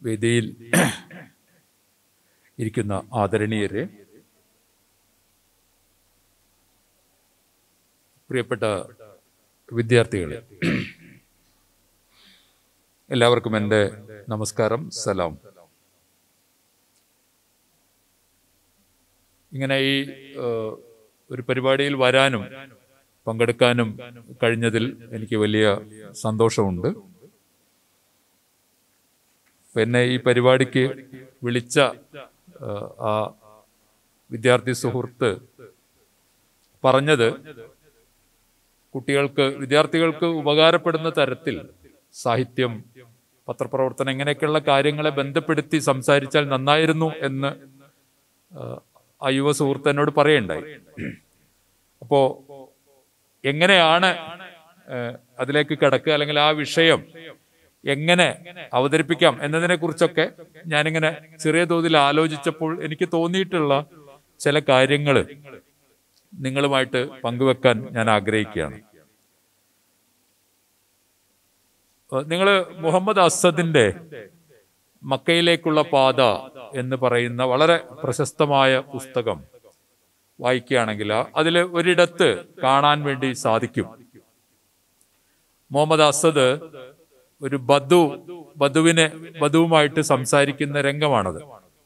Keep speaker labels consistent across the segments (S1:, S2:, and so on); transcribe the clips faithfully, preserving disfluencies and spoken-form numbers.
S1: വേദിയിൽ ഇരിക്കുന്ന ആദരണീയരെ, പ്രിയപ്പെട്ട വിദ്യാർത്ഥികളെ, എല്ലാവർക്കും എൻ്റെ നമസ്കാരം, സലാം. ഇങ്ങനെ ഈ ഒരു പരിപാടിയിൽ വരാനും പങ്കെടുക്കാനും കഴിഞ്ഞതിൽ എനിക്ക് വലിയ സന്തോഷമുണ്ട്. എന്നെ ഈ പരിപാടിക്ക് വിളിച്ച ആ വിദ്യാർത്ഥി സുഹൃത്ത് പറഞ്ഞത്, കുട്ടികൾക്ക് വിദ്യാർത്ഥികൾക്ക് ഉപകാരപ്പെടുന്ന തരത്തിൽ സാഹിത്യം, പത്രപ്രവർത്തനം, ഇങ്ങനെയൊക്കെയുള്ള കാര്യങ്ങളെ ബന്ധപ്പെടുത്തി സംസാരിച്ചാൽ നന്നായിരുന്നു എന്ന് ആ യുവ സുഹൃത്ത് എന്നോട് പറയണ്ടായി. അപ്പോ എങ്ങനെയാണ് അതിലേക്ക് കടക്കുക, അല്ലെങ്കിൽ ആ വിഷയം എങ്ങനെ അവതരിപ്പിക്കാം എന്നതിനെ കുറിച്ചൊക്കെ ഞാനിങ്ങനെ ചെറിയ തോതിൽ ആലോചിച്ചപ്പോൾ എനിക്ക് തോന്നിയിട്ടുള്ള ചില കാര്യങ്ങൾ നിങ്ങളുമായിട്ട് പങ്കുവെക്കാൻ ഞാൻ ആഗ്രഹിക്കുകയാണ്. നിങ്ങൾ മുഹമ്മദ് അസദിന്റെ മക്കയിലേക്കുള്ള പാത എന്ന് പറയുന്ന വളരെ പ്രശസ്തമായ പുസ്തകം വായിക്കുകയാണെങ്കിൽ അതിൽ ഒരിടത്ത് കാണാൻ വേണ്ടി സാധിക്കും, മുഹമ്മദ് അസദ് ഒരു ബദു ബദുവിനെ ബദുവുമായിട്ട് സംസാരിക്കുന്ന രംഗമാണത്.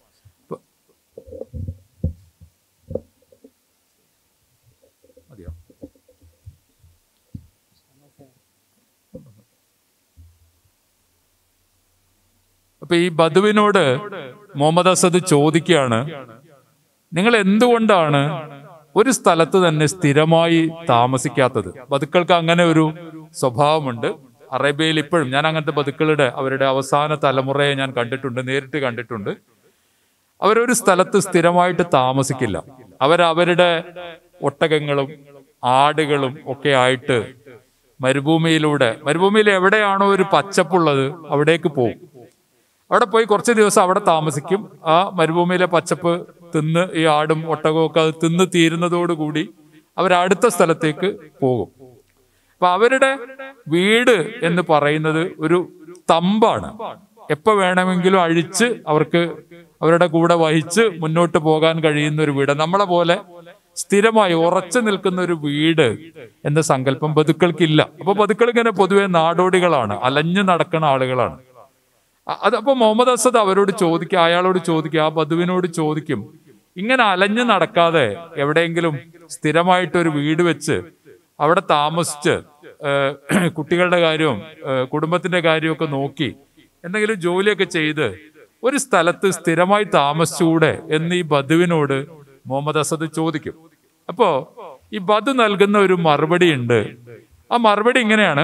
S1: അപ്പൊ ഈ ബദുവിനോട് മുഹമ്മദ് അസദ് ചോദിക്കുകയാണ്, നിങ്ങൾ എന്തുകൊണ്ടാണ് ഒരു സ്ഥലത്ത് തന്നെ സ്ഥിരമായി താമസിക്കാത്തത്? ബദുക്കൾക്ക് അങ്ങനെ ഒരു സ്വഭാവമുണ്ട്. അറേബ്യയിൽ ഇപ്പോഴും ഞാൻ അങ്ങനത്തെ ബദുക്കളുടെ അവരുടെ അവസാന തലമുറയെ ഞാൻ കണ്ടിട്ടുണ്ട്, നേരിട്ട് കണ്ടിട്ടുണ്ട്. അവരൊരു സ്ഥലത്ത് സ്ഥിരമായിട്ട് താമസിക്കില്ല. അവരവരുടെ ഒട്ടകങ്ങളും ആടുകളും ഒക്കെ ആയിട്ട് മരുഭൂമിയിലൂടെ, മരുഭൂമിയിൽ എവിടെയാണോ ഒരു പച്ചപ്പുള്ളത് അവിടേക്ക് പോകും. അവിടെ പോയി കുറച്ച് ദിവസം അവിടെ താമസിക്കും. ആ മരുഭൂമിയിലെ പച്ചപ്പ് തിന്ന് ഈ ആടും ഒട്ടകവും ഒക്കെ അത് തിന്ന് തീരുന്നതോടുകൂടി അവരടുത്ത സ്ഥലത്തേക്ക് പോകും. അപ്പൊ അവരുടെ വീട് എന്ന് പറയുന്നത് ഒരു തമ്പാണ്. എപ്പോ വേണമെങ്കിലും അഴിച്ച് അവർക്ക് അവരുടെ കൂടെ വഹിച്ച് മുന്നോട്ട് പോകാൻ കഴിയുന്ന ഒരു വീട്. നമ്മളെ പോലെ സ്ഥിരമായി ഉറച്ചു നിൽക്കുന്ന ഒരു വീട് എന്ന സങ്കല്പം ബദുക്കൾക്കില്ല. അപ്പൊ ബദുക്കൾ ഇങ്ങനെ പൊതുവെ നാടോടികളാണ്, അലഞ്ഞു നടക്കുന്ന ആളുകളാണ്. അതപ്പോ മുഹമ്മദ് അസദ് അവരോട് ചോദിക്കുക, അയാളോട് ചോദിക്കുക, ആ ബദുവിനോട് ചോദിക്കും, ഇങ്ങനെ അലഞ്ഞു നടക്കാതെ എവിടെയെങ്കിലും സ്ഥിരമായിട്ടൊരു വീട് വെച്ച് അവിടെ താമസിച്ച് കുട്ടികളുടെ കാര്യവും കുടുംബത്തിന്റെ കാര്യമൊക്കെ നോക്കി എന്തെങ്കിലും ജോലിയൊക്കെ ചെയ്ത് ഒരു സ്ഥലത്ത് സ്ഥിരമായി താമസിച്ചുകൂടെ എന്ന് ഈ ബദുവിനോട് മുഹമ്മദ് അസദ് ചോദിക്കും. അപ്പോ ഈ ബദു നൽകുന്ന ഒരു മറുപടി ഉണ്ട്. ആ മറുപടി ഇങ്ങനെയാണ്,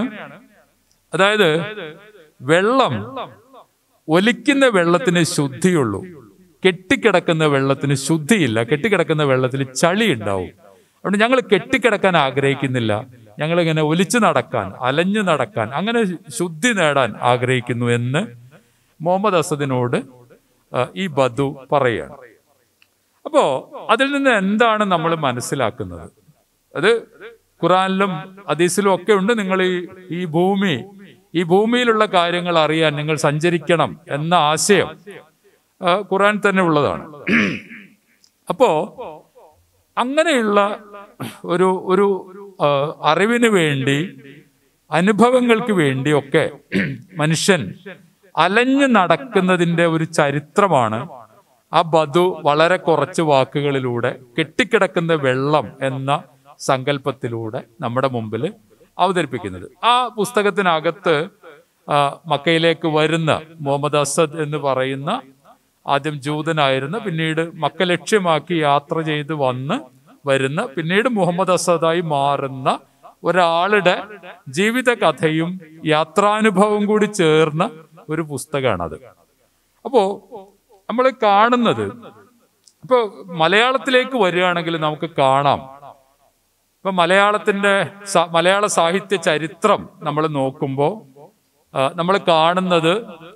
S1: അതായത് വെള്ളം, ഒലിക്കുന്ന വെള്ളത്തിന് ശുദ്ധിയുള്ളൂ, കെട്ടിക്കിടക്കുന്ന വെള്ളത്തിന് ശുദ്ധിയില്ല. കെട്ടിക്കിടക്കുന്ന വെള്ളത്തിൽ ചളി ഉണ്ടാവും. അതുകൊണ്ട് ഞങ്ങൾ കെട്ടിക്കിടക്കാൻ ആഗ്രഹിക്കുന്നില്ല, ഞങ്ങൾ ഇങ്ങനെ ഒലിച്ചു നടക്കാൻ, അലഞ്ഞു നടക്കാൻ, അങ്ങനെ ശുദ്ധി നേടാൻ ആഗ്രഹിക്കുന്നു എന്ന് മുഹമ്മദ് അസദിനോട് ഈ ബദു പറയാണ്. അപ്പോ അതിൽ നിന്ന് എന്താണ് നമ്മൾ മനസ്സിലാക്കുന്നത്? അത് ഖുറാനിലും ഹദീസിലും ഒക്കെ ഉണ്ട്. നിങ്ങൾ ഈ ഈ ഭൂമി ഈ ഭൂമിയിലുള്ള കാര്യങ്ങൾ അറിയാൻ നിങ്ങൾ സഞ്ചരിക്കണം എന്ന ആശയം ഖുറാൻ തന്നെ ഉള്ളതാണ്. അപ്പോ അങ്ങനെയുള്ള ഒരു ഒരു അറിവിന് വേണ്ടി, അനുഭവങ്ങൾക്ക് വേണ്ടി ഒക്കെ മനുഷ്യൻ അലഞ്ഞു നടക്കുന്നതിൻ്റെ ഒരു ചരിത്രമാണ് ആ ബദു വളരെ കുറച്ച് വാക്കുകളിലൂടെ കെട്ടിക്കിടക്കുന്ന വെള്ളം എന്ന സങ്കല്പത്തിലൂടെ നമ്മുടെ മുമ്പിൽ അവതരിപ്പിക്കുന്നത്. ആ പുസ്തകത്തിനകത്ത് മക്കയിലേക്ക് വരുന്ന മുഹമ്മദ് അസദ് എന്ന് പറയുന്ന, ആദ്യം ജൂതനായിരുന്ന, പിന്നീട് മക്ക ലക്ഷ്യമാക്കി യാത്ര ചെയ്ത് വന്ന് വരുന്ന, പിന്നീട് മുഹമ്മദ് അസദായി മാറുന്ന ഒരാളുടെ ജീവിത കഥയും യാത്രാനുഭവം കൂടി ചേർന്ന ഒരു പുസ്തകമാണത്. അപ്പോ നമ്മൾ കാണുന്നത്, ഇപ്പൊ മലയാളത്തിലേക്ക് വരികയാണെങ്കിൽ നമുക്ക് കാണാം, ഇപ്പൊ മലയാളത്തിന്റെ മലയാള സാഹിത്യ ചരിത്രം നമ്മൾ നോക്കുമ്പോൾ നമ്മൾ കാണുന്നത്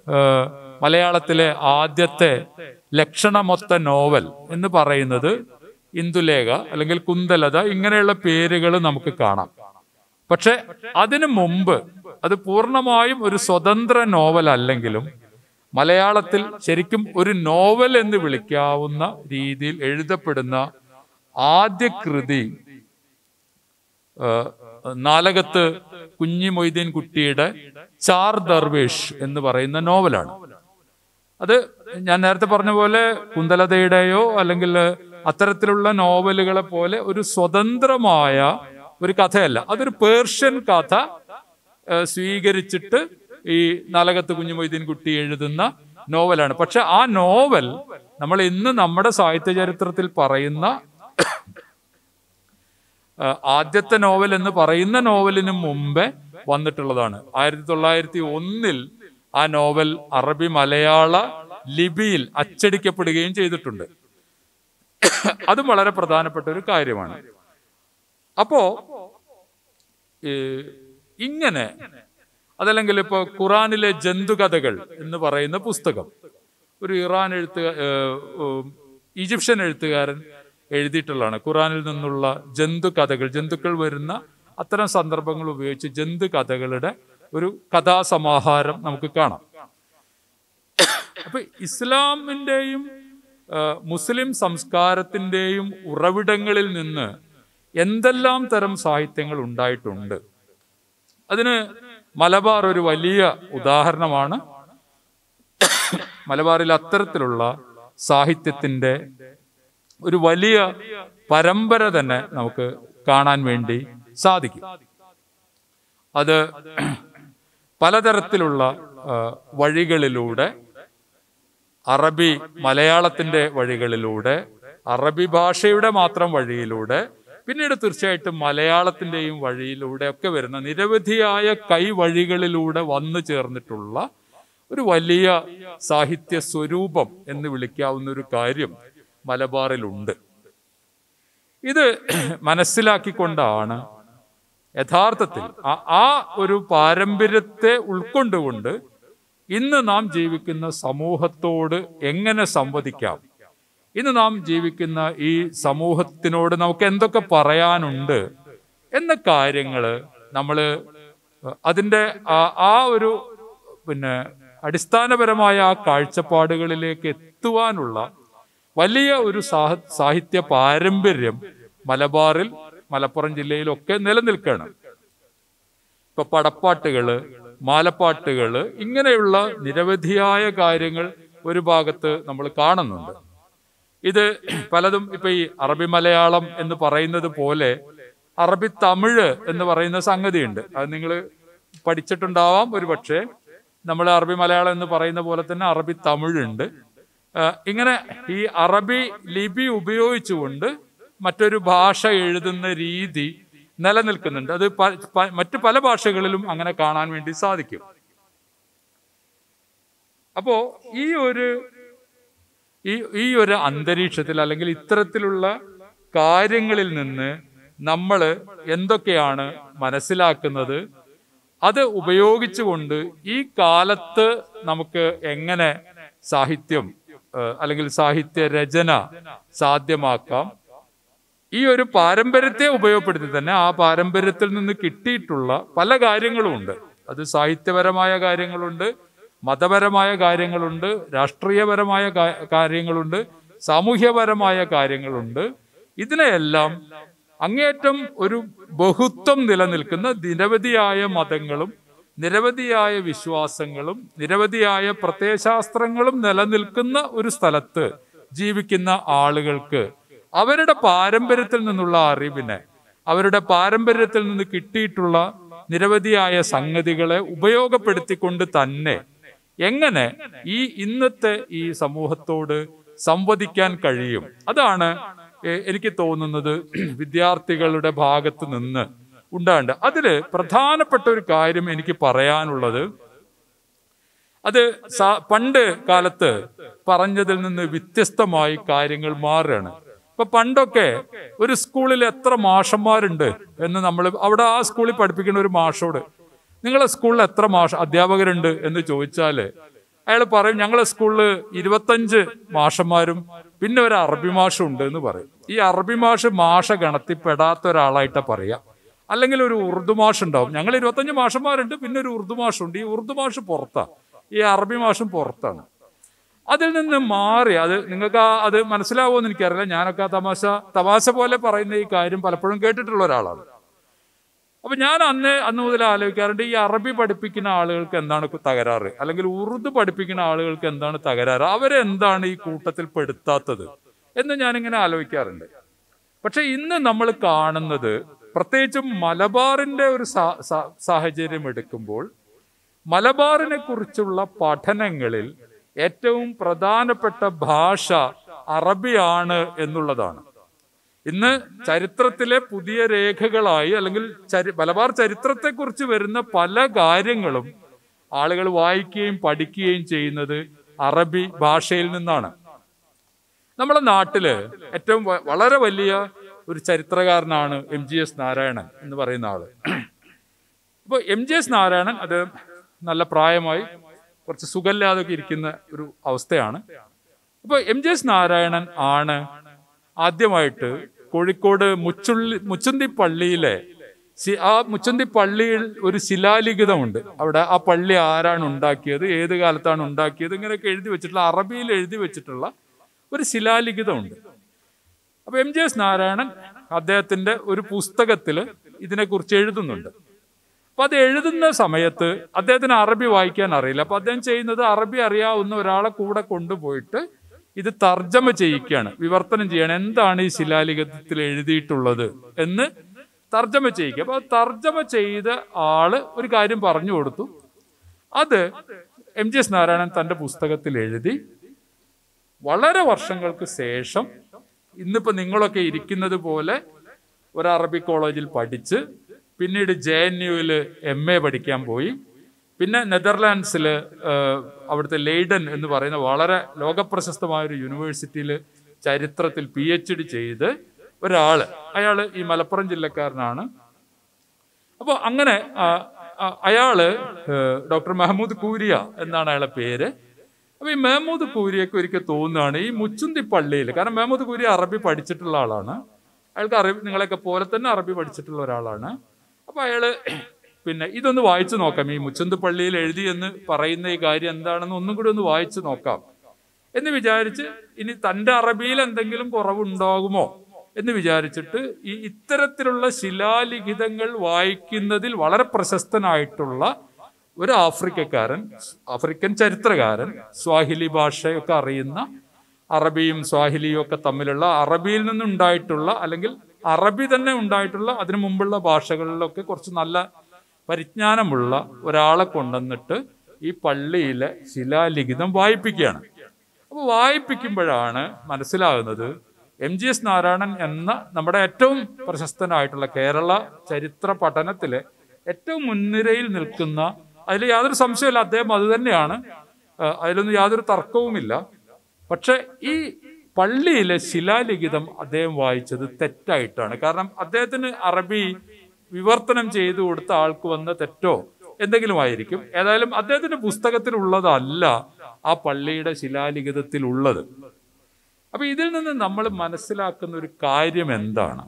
S1: മലയാളത്തിലെ ആദ്യത്തെ ലക്ഷണമൊത്ത നോവൽ എന്ന് പറയുന്നത് ഇന്ദുലേഖ അല്ലെങ്കിൽ കുന്തലത, ഇങ്ങനെയുള്ള പേരുകൾ നമുക്ക് കാണാം. പക്ഷെ അതിനു മുമ്പ് അത് പൂർണ്ണമായും ഒരു സ്വതന്ത്ര നോവൽ അല്ലെങ്കിലും മലയാളത്തിൽ ശരിക്കും ഒരു നോവൽ എന്ന് വിളിക്കാവുന്ന രീതിയിൽ എഴുതപ്പെടുന്ന ആദ്യ കൃതി നാലകത്ത് കുഞ്ഞി മൊയ്തീൻ കുട്ടിയുടെ ചാർ ദർവേഷ് എന്ന് പറയുന്ന നോവലാണ്. അത് ഞാൻ നേരത്തെ പറഞ്ഞ പോലെ കുന്തലതയുടെയോ അല്ലെങ്കിൽ അത്തരത്തിലുള്ള നോവലുകളെ പോലെ ഒരു സ്വതന്ത്രമായ ഒരു കഥയല്ല. അതൊരു പേർഷ്യൻ കഥ സ്വീകരിച്ചിട്ട് ഈ നാലകത്ത് കുഞ്ഞു മൊയ്തീൻ കുട്ടി എഴുതുന്ന നോവലാണ്. പക്ഷെ ആ നോവൽ നമ്മൾ ഇന്ന് നമ്മുടെ സാഹിത്യ ചരിത്രത്തിൽ പറയുന്ന ആദ്യത്തെ നോവൽ എന്ന് പറയുന്ന നോവലിന് മുമ്പേ വന്നിട്ടുള്ളതാണ്. ആയിരത്തി തൊള്ളായിരത്തി ഒന്നിൽ ആ നോവൽ അറബി മലയാള ലിപിയിൽ അച്ചടിക്കപ്പെടുകയും ചെയ്തിട്ടുണ്ട്. അതും വളരെ പ്രധാനപ്പെട്ട ഒരു കാര്യമാണ്. അപ്പോ ഇങ്ങനെ അതല്ലെങ്കിൽ ഇപ്പൊ ഖുറാനിലെ ജന്തുകഥകൾ എന്ന് പറയുന്ന പുസ്തകം ഒരു ഇറാൻ എഴുത്തുക ഈജിപ്ഷ്യൻ എഴുത്തുകാരൻ എഴുതിയിട്ടുള്ളതാണ്. ഖുറാനിൽ നിന്നുള്ള ജന്തു കഥകൾ, ജന്തുക്കൾ വരുന്ന അത്തരം സന്ദർഭങ്ങൾ ഉപയോഗിച്ച് ജന്തു കഥകളുടെ ഒരു കഥാസമാഹാരം നമുക്ക് കാണാം. അപ്പൊ ഇസ്ലാമിൻ്റെയും മുസ്ലിം സംസ്കാരത്തിൻ്റെയും ഉറവിടങ്ങളിൽ നിന്ന് എന്തെല്ലാം തരം സാഹിത്യങ്ങൾ ഉണ്ടായിട്ടുണ്ട്. അതിന് മലബാർ ഒരു വലിയ ഉദാഹരണമാണ്. മലബാറിൽ അത്തരത്തിലുള്ള സാഹിത്യത്തിൻ്റെ ഒരു വലിയ പരമ്പര തന്നെ നമുക്ക് കാണാൻ വേണ്ടി സാധിക്കും. അത് പലതരത്തിലുള്ള വഴികളിലൂടെ, അറബി മലയാളത്തിൻ്റെ വഴികളിലൂടെ, അറബി ഭാഷയുടെ മാത്രം വഴിയിലൂടെ, പിന്നീട് തീർച്ചയായിട്ടും മലയാളത്തിൻ്റെയും വഴിയിലൂടെ ഒക്കെ വരുന്ന നിരവധിയായ കൈവഴികളിലൂടെ വന്നു ചേർന്നിട്ടുള്ള ഒരു വലിയ സാഹിത്യ സ്വരൂപം എന്ന് വിളിക്കാവുന്ന ഒരു കാര്യം മലബാറിലുണ്ട്. ഇത് മനസ്സിലാക്കിക്കൊണ്ടാണ് യഥാർത്ഥത്തിൽ ആ ഒരു പാരമ്പര്യത്തെ ഉൾക്കൊണ്ടുകൊണ്ട് ഇന്ന് നാം ജീവിക്കുന്ന സമൂഹത്തോട് എങ്ങനെ സംവദിക്കാം, ഇന്ന് നാം ജീവിക്കുന്ന ഈ സമൂഹത്തിനോട് നമുക്ക് എന്തൊക്കെ പറയാനുണ്ട് എന്ന കാര്യങ്ങൾ നമ്മൾ അതിൻ്റെ ആ ഒരു പിന്നെ അടിസ്ഥാനപരമായ ആ കാഴ്ചപ്പാടുകളിലേക്ക് എത്തുവാനുള്ള വലിയ ഒരു സാഹിത്യ പാരമ്പര്യം മലബാറിൽ, മലപ്പുറം ജില്ലയിലൊക്കെ നിലനിൽക്കുകയാണ്. ഇപ്പൊ പടപ്പാട്ടുകള്, മാലപ്പാട്ടുകള്, ഇങ്ങനെയുള്ള നിരവധിയായ കാര്യങ്ങൾ ഒരു ഭാഗത്ത് നമ്മൾ കാണുന്നുണ്ട്. ഇത് പലതും ഇപ്പൊ ഈ അറബി മലയാളം എന്ന് പറയുന്നത് പോലെ അറബി തമിഴ് എന്ന് പറയുന്ന സംഗതിയുണ്ട്. അത് നിങ്ങൾ പഠിച്ചിട്ടുണ്ടാവാം ഒരു പക്ഷേ. നമ്മൾ അറബി മലയാളം എന്ന് പറയുന്ന പോലെ തന്നെ അറബി തമിഴുണ്ട്. ഇങ്ങനെ ഈ അറബി ലിപി ഉപയോഗിച്ചുകൊണ്ട് മറ്റൊരു ഭാഷ എഴുതുന്ന രീതി നിലനിൽക്കുന്നുണ്ട്. അത് മറ്റു പല ഭാഷകളിലും അങ്ങനെ കാണാൻ വേണ്ടി സാധിക്കും. അപ്പോ ഈ ഒരു ഈ ഈ ഒരു അന്തരീക്ഷത്തിൽ അല്ലെങ്കിൽ ഇത്തരത്തിലുള്ള കാര്യങ്ങളിൽ നിന്ന് നമ്മൾ എന്തൊക്കെയാണ് മനസ്സിലാക്കുന്നത്, അത് ഉപയോഗിച്ചുകൊണ്ട് ഈ കാലത്ത് നമുക്ക് എങ്ങനെ സാഹിത്യം അല്ലെങ്കിൽ സാഹിത്യ രചന സാധ്യമാക്കാം, ഈ ഒരു പാരമ്പര്യത്തെ ഉപയോഗപ്പെടുത്തി തന്നെ ആ പാരമ്പര്യത്തിൽ നിന്ന് കിട്ടിയിട്ടുള്ള പല കാര്യങ്ങളും ഉണ്ട്. അത് സാഹിത്യപരമായ കാര്യങ്ങളുണ്ട്, മതപരമായ കാര്യങ്ങളുണ്ട്, രാഷ്ട്രീയപരമായ കാര്യങ്ങളുണ്ട്, സാമൂഹ്യപരമായ കാര്യങ്ങളുണ്ട്. ഇതിനെയെല്ലാം അങ്ങേയറ്റം ഒരു ബഹുത്വം നിലനിൽക്കുന്ന നിരവധിയായ മതങ്ങളും നിരവധിയായ വിശ്വാസങ്ങളും നിരവധിയായ പ്രത്യയശാസ്ത്രങ്ങളും നിലനിൽക്കുന്ന ഒരു സ്ഥലത്ത് ജീവിക്കുന്ന ആളുകൾക്ക് അവരുടെ പാരമ്പര്യത്തിൽ നിന്നുള്ള അറിവിനെ, അവരുടെ പാരമ്പര്യത്തിൽ നിന്ന് കിട്ടിയിട്ടുള്ള നിരവധിയായ സംഗതികളെ ഉപയോഗപ്പെടുത്തിക്കൊണ്ട് തന്നെ എങ്ങനെ ഈ ഇന്നത്തെ ഈ സമൂഹത്തോട് സംവദിക്കാൻ കഴിയും, അതാണ് എനിക്ക് തോന്നുന്നത് വിദ്യാർത്ഥികളുടെ ഭാഗത്ത് നിന്ന് ഉണ്ടാണ്ട്. അതില് പ്രധാനപ്പെട്ട ഒരു കാര്യം എനിക്ക് പറയാനുള്ളത്, അത് പണ്ട് കാലത്ത് പറഞ്ഞതിൽ നിന്ന് വ്യത്യസ്തമായി കാര്യങ്ങൾ മാറുകയാണ്. ഇപ്പൊ പണ്ടൊക്കെ ഒരു സ്കൂളിൽ എത്ര മാഷന്മാരുണ്ട് എന്ന് നമ്മൾ അവിടെ ആ സ്കൂളിൽ പഠിപ്പിക്കുന്ന ഒരു മാഷോട് നിങ്ങളെ സ്കൂളിൽ എത്ര മാഷ അധ്യാപകരുണ്ട് എന്ന് ചോദിച്ചാല് അയാൾ പറയും ഞങ്ങളെ സ്കൂളിൽ ഇരുപത്തഞ്ച് മാഷന്മാരും പിന്നെ ഒരു അറബി മാഷും ഉണ്ട് എന്ന് പറയും. ഈ അറബി മാഷ് മാഷ ഗണത്തിൽപ്പെടാത്ത ഒരാളായിട്ടാ പറയാ. അല്ലെങ്കിൽ ഒരു ഉറുദു മാഷ് ഉണ്ടാവും, ഞങ്ങൾ ഇരുപത്തഞ്ച് മാഷന്മാരുണ്ട് പിന്നെ ഒരു ഉറുദു മാഷുണ്ട്, ഈ ഉറുദു മാഷ് പുറത്താ, ഈ അറബി മാഷും പുറത്താണ്. അതിൽ നിന്ന് മാറി, അത് നിങ്ങൾക്ക് ആ അത് മനസ്സിലാവുമെന്ന് എനിക്കറിയില്ല, ഞാനൊക്കെ ആ തമാശ തമാശ പോലെ പറയുന്ന ഈ കാര്യം പലപ്പോഴും കേട്ടിട്ടുള്ള ഒരാളാണ്. അപ്പൊ ഞാൻ അന്ന് അന്ന് മുതൽ ആലോചിക്കാറുണ്ട്, ഈ അറബി പഠിപ്പിക്കുന്ന ആളുകൾക്ക് എന്താണ് തകരാറ്, അല്ലെങ്കിൽ ഉറുദു പഠിപ്പിക്കുന്ന ആളുകൾക്ക് എന്താണ് തകരാറ്, അവരെന്താണ് ഈ കൂട്ടത്തിൽ പെടുത്താത്തത് എന്ന് ഞാനിങ്ങനെ ആലോചിക്കാറുണ്ട്. പക്ഷെ ഇന്ന് നമ്മൾ കാണുന്നത്, പ്രത്യേകിച്ചും മലബാറിന്റെ ഒരു സാഹചര്യം എടുക്കുമ്പോൾ, മലബാറിനെ കുറിച്ചുള്ള പഠനങ്ങളിൽ ഏറ്റവും പ്രധാനപ്പെട്ട ഭാഷ അറബിയാണ് എന്നുള്ളതാണ്. ഇന്ന് ചരിത്രത്തിലെ പുതിയ രേഖകളായി, അല്ലെങ്കിൽ ചരി മലബാർ ചരിത്രത്തെക്കുറിച്ച് വരുന്ന പല കാര്യങ്ങളും ആളുകൾ വായിക്കുകയും പഠിക്കുകയും ചെയ്യുന്നത് അറബി ഭാഷയിൽ നിന്നാണ്. നമ്മുടെ നാട്ടില് ഏറ്റവും വളരെ വലിയ ഒരു ചരിത്രകാരനാണ് എം ജി എസ് നാരായണൻ എന്ന് പറയുന്ന ആള്. അപ്പോൾ എം ജി എസ് നാരായണൻ അത് നല്ല പ്രായമായി കുറച്ച് സുഖമില്ലാതൊക്കെ ഇരിക്കുന്ന ഒരു അവസ്ഥയാണ്. അപ്പോൾ എം ജി എസ് നാരായണൻ ആണ് ആദ്യമായിട്ട് കോഴിക്കോട് മുച്ചുള്ളി മുച്ചുന്തി പള്ളിയിലെ ആ മുച്ചുന്തി പള്ളിയിൽ ഒരു ശിലാലിഖിതമുണ്ട്. അവിടെ ആ പള്ളി ആരാണ് ഉണ്ടാക്കിയത്, ഏത് കാലത്താണ് ഉണ്ടാക്കിയത്, ഇങ്ങനെയൊക്കെ എഴുതി വെച്ചിട്ടുള്ള, അറബിയിൽ എഴുതി വെച്ചിട്ടുള്ള ഒരു ശിലാലിഖിതമുണ്ട്. അപ്പൊ എം ജി എസ് നാരായണൻ അദ്ദേഹത്തിന്റെ ഒരു പുസ്തകത്തിൽ ഇതിനെക്കുറിച്ച് എഴുതുന്നുണ്ട്. അപ്പൊ അത് എഴുതുന്ന സമയത്ത് അദ്ദേഹത്തിന് അറബി വായിക്കാൻ അറിയില്ല. അപ്പൊ അദ്ദേഹം ചെയ്യുന്നത്, അറബി അറിയാവുന്ന ഒരാളെ കൂടെ കൊണ്ടുപോയിട്ട് ഇത് തർജ്ജമ ചെയ്യിക്കുകയാണ്, വിവർത്തനം ചെയ്യണം, എന്താണ് ഈ ശിലാലിഖിതത്തിൽ എഴുതിയിട്ടുള്ളത് എന്ന് തർജ്ജമ ചെയ്യിക്കുക. അപ്പൊ തർജ്ജമ ചെയ്ത ആള് ഒരു കാര്യം പറഞ്ഞു കൊടുത്തു. അത് എം ജി എസ് നാരായണൻ തന്റെ പുസ്തകത്തിൽ എഴുതി. വളരെ വർഷങ്ങൾക്ക് ശേഷം ഇന്നിപ്പോ നിങ്ങളൊക്കെ ഇരിക്കുന്നത് പോലെ ഒരു അറബി കോളേജിൽ പഠിച്ച്, പിന്നീട് ജെ എൻ യുവില് എം എ പഠിക്കാൻ പോയി, പിന്നെ നെതർലാൻഡ്സില് അവിടുത്തെ ലെയ്ഡൻ എന്ന് പറയുന്ന വളരെ ലോകപ്രശസ്തമായ ഒരു യൂണിവേഴ്സിറ്റിയിൽ ചരിത്രത്തിൽ പി എച്ച് ഡി ചെയ്ത് ഒരാള്, അയാള് ഈ മലപ്പുറം ജില്ലക്കാരനാണ്. അപ്പോൾ അങ്ങനെ അയാള് ഡോക്ടർ മെഹമ്മൂദ് കൂരിയ എന്നാണ് അയാളുടെ പേര്. അപ്പൊ ഈ മെഹമ്മൂദ് കൂരിയൊക്കെ ഒരിക്കൽ തോന്നുകയാണ് ഈ മുച്ചുന്തി പള്ളിയിൽ, കാരണം മെഹമ്മൂദ് കൂരിയ അറബി പഠിച്ചിട്ടുള്ള ആളാണ്, അയാൾക്ക് അറബി നിങ്ങളെയൊക്കെ പോലെ തന്നെ അറബി പഠിച്ചിട്ടുള്ള ഒരാളാണ്. അപ്പൊ അയാള് പിന്നെ ഇതൊന്ന് വായിച്ചു നോക്കാം, ഈ മുച്ചുന്തി പള്ളിയിൽ എഴുതി എന്ന് പറയുന്ന ഈ കാര്യം എന്താണെന്ന് ഒന്നും കൂടി ഒന്ന് വായിച്ചു നോക്കാം എന്ന് വിചാരിച്ച്, ഇനി തൻ്റെ അറബിയിൽ എന്തെങ്കിലും കുറവുണ്ടാകുമോ എന്ന് വിചാരിച്ചിട്ട് ഈ ഇത്തരത്തിലുള്ള ശിലാലിഖിതങ്ങൾ വായിക്കുന്നതിൽ വളരെ പ്രശസ്തനായിട്ടുള്ള ഒരു ആഫ്രിക്കക്കാരൻ, ആഫ്രിക്കൻ ചരിത്രകാരൻ, സ്വാഹിലി ഭാഷയൊക്കെ അറിയുന്ന, അറബിയും സ്വാഹിലിയും ഒക്കെ തമ്മിലുള്ള, അറബിയിൽ നിന്നുണ്ടായിട്ടുള്ള അല്ലെങ്കിൽ അറബി തന്നെ ഉണ്ടായിട്ടുള്ള അതിനു മുമ്പുള്ള ഭാഷകളിലൊക്കെ കുറച്ച് നല്ല പരിജ്ഞാനമുള്ള ഒരാളെ കൊണ്ടുവന്നിട്ട് ഈ പള്ളിയിലെ ശിലാലിഖിതം വായിപ്പിക്കുകയാണ്. അപ്പോൾ വായിപ്പിക്കുമ്പോഴാണ് മനസ്സിലാകുന്നത് എം ജി എസ് നാരായണൻ എന്ന നമ്മുടെ ഏറ്റവും പ്രശസ്തനായിട്ടുള്ള കേരള ചരിത്ര പഠനത്തിലെ ഏറ്റവും മുൻനിരയിൽ നിൽക്കുന്ന, അതിൽ യാതൊരു സംശയമില്ല, അദ്ദേഹം അത് തന്നെയാണ്, അതിലൊന്നും യാതൊരു തർക്കവുമില്ല. പക്ഷെ ഈ പള്ളിയിലെ ശിലാലിഖിതം അദ്ദേഹം വായിച്ചത് തെറ്റായിട്ടാണ്. കാരണം അദ്ദേഹത്തിന് അറബി വിവർത്തനം ചെയ്തു കൊടുത്ത ആൾക്ക് വന്ന തെറ്റോ എന്തെങ്കിലും ആയിരിക്കും. ഏതായാലും അദ്ദേഹത്തിന്റെ പുസ്തകത്തിലുള്ളതല്ല ആ പള്ളിയുടെ ശിലാലിഖിതത്തിൽ ഉള്ളത്. അപ്പൊ ഇതിൽ നിന്ന് നമ്മൾ മനസ്സിലാക്കുന്ന ഒരു കാര്യം എന്താണ്?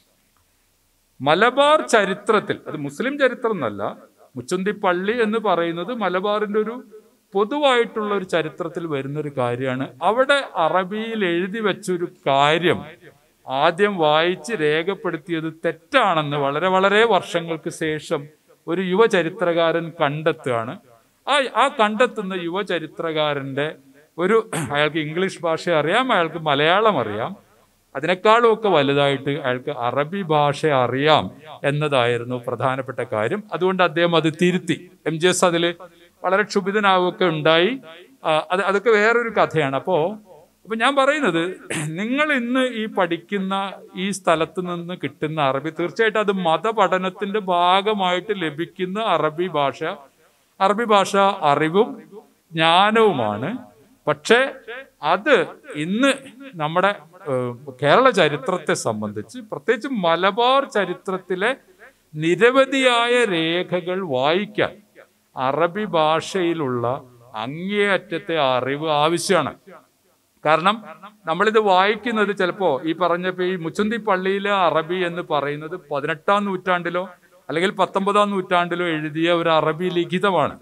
S1: മലബാർ ചരിത്രത്തിൽ, അത് മുസ്ലിം ചരിത്രം എന്നല്ല, മുച്ചുന്തി പള്ളി എന്ന് പറയുന്നത് മലബാറിന്റെ ഒരു പൊതുവായിട്ടുള്ള ഒരു ചരിത്രത്തിൽ വരുന്നൊരു കാര്യമാണ്. അവിടെ അറബിയിൽ എഴുതി വെച്ചൊരു കാര്യം ആദ്യം വായിച്ച് രേഖപ്പെടുത്തിയത് തെറ്റാണെന്ന് വളരെ വളരെ വർഷങ്ങൾക്ക് ശേഷം ഒരു യുവചരിത്രകാരൻ കണ്ടെത്തുകയാണ്. ആ ആ കണ്ടെത്തുന്ന യുവചരിത്രകാരന്റെ ഒരു, അയാൾക്ക് ഇംഗ്ലീഷ് ഭാഷ അറിയാം, അയാൾക്ക് മലയാളം അറിയാം, അതിനേക്കാളും ഒക്കെ വലുതായിട്ട് അയാൾക്ക് അറബി ഭാഷ അറിയാം എന്നതായിരുന്നു പ്രധാനപ്പെട്ട കാര്യം. അതുകൊണ്ട് അദ്ദേഹം അത് തിരുത്തി. എം ജി എസ് അതിൽ വളരെ ക്ഷുഭിതനാവുകയൊക്കെ ഉണ്ടായി. അത് അതൊക്കെ വേറൊരു കഥയാണ്. അപ്പോ അപ്പൊ ഞാൻ പറയുന്നത്, നിങ്ങൾ ഇന്ന് ഈ പഠിക്കുന്ന ഈ സ്ഥലത്ത് നിന്ന് കിട്ടുന്ന അറബി, തീർച്ചയായിട്ടും അത് മതപഠനത്തിന്റെ ഭാഗമായിട്ട് ലഭിക്കുന്ന അറബി ഭാഷ, അറബി ഭാഷ അറിവും ജ്ഞാനവുമാണ്. പക്ഷെ അത് ഇന്ന് നമ്മുടെ കേരള ചരിത്രത്തെ സംബന്ധിച്ച്, പ്രത്യേകിച്ച് മലബാർ ചരിത്രത്തിലെ നിരവധിയായ രേഖകൾ വായിക്കാൻ അറബി ഭാഷയിലുള്ള അങ്ങേയറ്റത്തെ അറിവ് ആവശ്യമാണ്. കാരണം നമ്മളിത് വായിക്കുന്നത് ചിലപ്പോ ഈ പറഞ്ഞപ്പോ ഈ മുച്ചുന്തി പള്ളിയിലെ അറബി എന്ന് പറയുന്നത് പതിനെട്ടാം നൂറ്റാണ്ടിലോ അല്ലെങ്കിൽ പത്തൊമ്പതാം നൂറ്റാണ്ടിലോ എഴുതിയ ഒരു അറബി ലിഖിതമാണ്.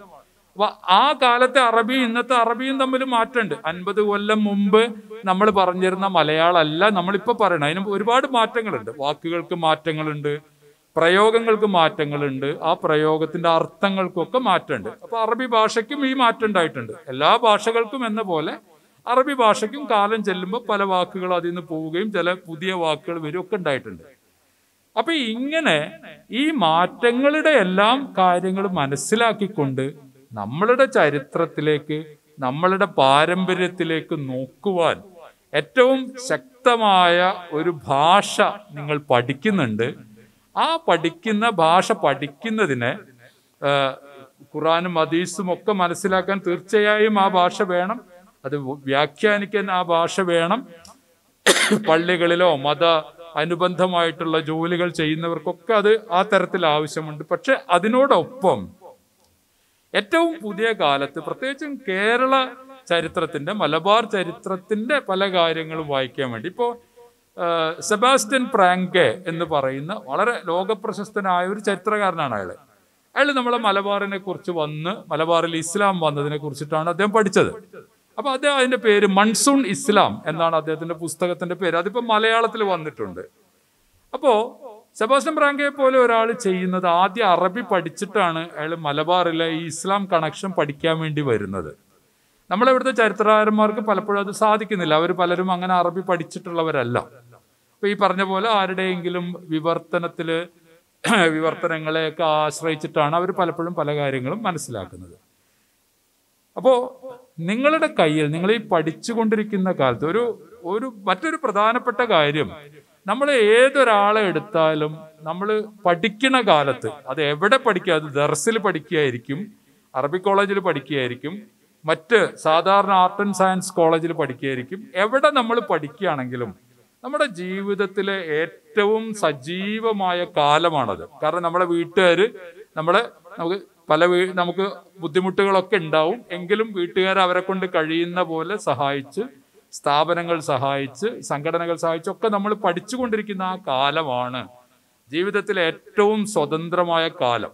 S1: അപ്പൊ ആ കാലത്തെ അറബിയും ഇന്നത്തെ അറബിയും തമ്മിൽ മാറ്റമുണ്ട്. അൻപത് കൊല്ലം മുമ്പ് നമ്മൾ പറഞ്ഞിരുന്ന മലയാളമല്ല നമ്മളിപ്പോൾ പറയണം. അതിന് ഒരുപാട് മാറ്റങ്ങളുണ്ട്. വാക്കുകൾക്ക് മാറ്റങ്ങളുണ്ട്, പ്രയോഗങ്ങൾക്ക് മാറ്റങ്ങളുണ്ട്, ആ പ്രയോഗത്തിന്റെ അർത്ഥങ്ങൾക്കൊക്കെ മാറ്റമുണ്ട്. അപ്പൊ അറബി ഭാഷയ്ക്കും ഈ മാറ്റം ഉണ്ടായിട്ടുണ്ട്. എല്ലാ ഭാഷകൾക്കും എന്ന പോലെ അറബി ഭാഷയ്ക്കും കാലം ചെല്ലുമ്പോൾ പല വാക്കുകൾ അതിൽ നിന്ന് പോവുകയും ചില പുതിയ വാക്കുകൾ വരികയൊക്കെ ഉണ്ടായിട്ടുണ്ട്. അപ്പൊ ഇങ്ങനെ ഈ മാറ്റങ്ങളുടെ എല്ലാം കാര്യങ്ങൾ മനസ്സിലാക്കിക്കൊണ്ട് നമ്മളുടെ ചരിത്രത്തിലേക്ക്, നമ്മളുടെ പാരമ്പര്യത്തിലേക്ക് നോക്കുവാൻ ഏറ്റവും ശക്തമായ ഒരു ഭാഷ നിങ്ങൾ പഠിക്കുന്നുണ്ട്. ആ പഠിക്കുന്ന ഭാഷ പഠിക്കുന്നതിന് ഖുറാനും ഹദീസും ഒക്കെ മനസ്സിലാക്കാൻ തീർച്ചയായും ആ ഭാഷ വേണം. അത് വ്യാഖ്യാനിക്കാൻ ആ ഭാഷ വേണം. പള്ളികളിലോ മത അനുബന്ധമായിട്ടുള്ള ജോലികൾ ചെയ്യുന്നവർക്കൊക്കെ അത് ആ തരത്തിൽ ആവശ്യമുണ്ട്. പക്ഷെ അതിനോടൊപ്പം ഏറ്റവും പുതിയ കാലത്ത് പ്രത്യേകിച്ചും കേരള ചരിത്രത്തിന്റെ, മലബാർ ചരിത്രത്തിന്റെ പല കാര്യങ്ങളും വായിക്കാൻ വേണ്ടി ഇപ്പോ സെബാസ്റ്റ്യൻ പ്രാങ്കെ എന്ന് പറയുന്ന വളരെ ലോകപ്രശസ്തനായ ഒരു ചരിത്രകാരനാണ് അയാൾ. അയാൾ നമ്മളെ മലബാറിനെ കുറിച്ച് വന്ന് മലബാറിൽ ഇസ്ലാം വന്നതിനെ കുറിച്ചിട്ടാണ് അദ്ദേഹം പഠിച്ചത്. അപ്പൊ അദ്ദേഹം അതിന്റെ പേര് മൺസൂൺ ഇസ്ലാം എന്നാണ് അദ്ദേഹത്തിന്റെ പുസ്തകത്തിന്റെ പേര്. അതിപ്പോ മലയാളത്തിൽ വന്നിട്ടുണ്ട്. അപ്പോ സെബാസ്റ്റ്യൻ പ്രാങ്കയെ പോലെ ഒരാൾ ചെയ്യുന്നത് ആദ്യം അറബി പഠിച്ചിട്ടാണ് അയാൾ മലബാറിലെ ഈ ഇസ്ലാം കണക്ഷൻ പഠിക്കാൻ വേണ്ടി വരുന്നത്. നമ്മളിവിടുത്തെ ചരിത്രകാരന്മാർക്ക് പലപ്പോഴും അത് സാധിക്കുന്നില്ല. അവർ പലരും അങ്ങനെ അറബി പഠിച്ചിട്ടുള്ളവരല്ല. അപ്പൊ ഈ പറഞ്ഞ പോലെ ആരുടെയെങ്കിലും വിവർത്തനത്തില് വിവർത്തനങ്ങളെയൊക്കെ ആശ്രയിച്ചിട്ടാണ് അവർ പലപ്പോഴും പല കാര്യങ്ങളും മനസ്സിലാക്കുന്നത്. അപ്പോ നിങ്ങളുടെ കയ്യിൽ നിങ്ങൾ ഈ പഠിച്ചുകൊണ്ടിരിക്കുന്ന കാലത്ത് ഒരു ഒരു മറ്റൊരു പ്രധാനപ്പെട്ട കാര്യം, നമ്മൾ ഏതൊരാളെ എടുത്താലും നമ്മൾ പഠിക്കുന്ന കാലത്ത് അത് എവിടെ പഠിക്കുക, അത് ദർസിൽ പഠിക്കുകയായിരിക്കും, അറബി കോളേജിൽ പഠിക്കുകയായിരിക്കും, മറ്റ് സാധാരണ ആർട്ട് ആൻഡ് സയൻസ് കോളേജിൽ പഠിക്കുകയായിരിക്കും. എവിടെ നമ്മൾ പഠിക്കുകയാണെങ്കിലും നമ്മുടെ ജീവിതത്തിലെ ഏറ്റവും സജീവമായ കാലമാണത്. കാരണം നമ്മളെ വീട്ടുകാർ നമ്മളെ നമുക്ക് പല വീ നമുക്ക് ബുദ്ധിമുട്ടുകളൊക്കെ ഉണ്ടാവും. എങ്കിലും വീട്ടുകാർ അവരെ കൊണ്ട് കഴിയുന്ന പോലെ സഹായിച്ച്, സ്ഥാപനങ്ങൾ സഹായിച്ച്, സംഘടനകൾ സഹായിച്ചൊക്കെ നമ്മൾ പഠിച്ചുകൊണ്ടിരിക്കുന്ന ആ കാലമാണ് ജീവിതത്തിലെ ഏറ്റവും സ്വതന്ത്രമായ കാലം.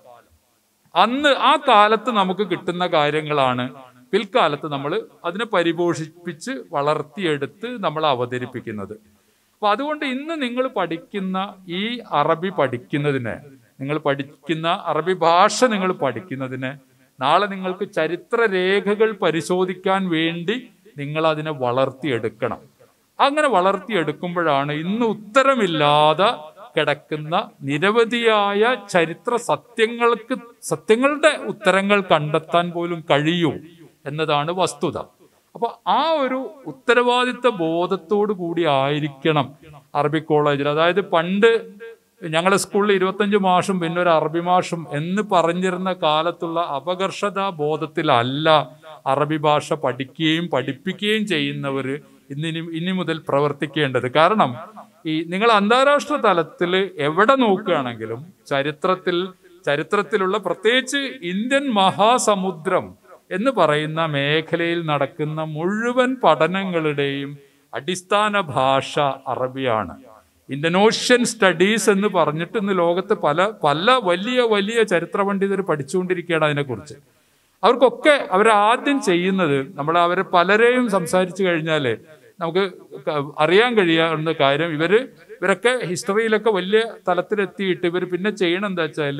S1: അന്ന് ആ കാലത്ത് നമുക്ക് കിട്ടുന്ന കാര്യങ്ങളാണ് പിൽക്കാലത്ത് നമ്മൾ അതിനെ പരിപോഷിപ്പിച്ച് വളർത്തിയെടുത്ത് നമ്മൾ അവതരിപ്പിക്കുന്നത്. അപ്പൊ അതുകൊണ്ട് ഇന്ന് നിങ്ങൾ പഠിക്കുന്ന ഈ അറബി പഠിക്കുന്നതിന്, നിങ്ങൾ പഠിക്കുന്ന അറബി ഭാഷ നിങ്ങൾ പഠിക്കുന്നതിന് നാളെ നിങ്ങൾക്ക് ചരിത്ര രേഖകൾ പരിശോധിക്കാൻ വേണ്ടി നിങ്ങൾ അതിനെ വളർത്തിയെടുക്കണം. അങ്ങനെ വളർത്തിയെടുക്കുമ്പോഴാണ് ഇന്ന് ഉത്തരമില്ലാതെ കിടക്കുന്ന നിരവധിയായ ചരിത്ര സത്യങ്ങൾക്ക് സത്യങ്ങളുടെ ഉത്തരങ്ങൾ കണ്ടെത്താൻ പോലും കഴിയൂ എന്നതാണ് വസ്തുത. അപ്പൊ ആ ഒരു ഉത്തരവാദിത്ത ബോധത്തോടു കൂടി ആയിരിക്കണം അറബി കോളേജിൽ. അതായത് പണ്ട് ഞങ്ങളുടെ സ്കൂളിൽ ഇരുപത്തഞ്ച് മാഷും പിന്നെ ഒരു അറബി മാഷും എന്ന് പറഞ്ഞിരുന്ന കാലത്തുള്ള അപകർഷതാ ബോധത്തിലല്ല അറബി ഭാഷ പഠിക്കുകയും പഠിപ്പിക്കുകയും ചെയ്യുന്നവർ ഇന്നിനി ഇനി മുതൽ പ്രവർത്തിക്കേണ്ടത്. കാരണം ഈ നിങ്ങൾ അന്താരാഷ്ട്ര തലത്തിൽ എവിടെ നോക്കുകയാണെങ്കിലും ചരിത്രത്തിൽ ചരിത്രത്തിലുള്ള പ്രത്യേകിച്ച് ഇന്ത്യൻ മഹാസമുദ്രം എന്ന് പറയുന്ന മേഖലയിൽ നടക്കുന്ന മുഴുവൻ പഠനങ്ങളുടെയും അടിസ്ഥാന ഭാഷ അറബിയാണ്. ഇന്ത്യൻ ഓഷ്യൻ സ്റ്റഡീസ് എന്ന് പറഞ്ഞിട്ട് ഇന്ന് ലോകത്ത് പല പല വലിയ വലിയ ചരിത്ര പണ്ഡിതർ പഠിച്ചുകൊണ്ടിരിക്കുകയാണ് അതിനെക്കുറിച്ച്. അവർക്കൊക്കെ അവരാദ്യം ചെയ്യുന്നത്, നമ്മൾ അവരെ പലരെയും സംസാരിച്ചു കഴിഞ്ഞാൽ നമുക്ക് അറിയാൻ കഴിയാവുന്ന കാര്യം, ഇവര് ഇവരൊക്കെ ഹിസ്റ്ററിയിലൊക്കെ വലിയ തലത്തിലെത്തിയിട്ട് ഇവർ പിന്നെ ചെയ്യണം എന്താ വെച്ചാൽ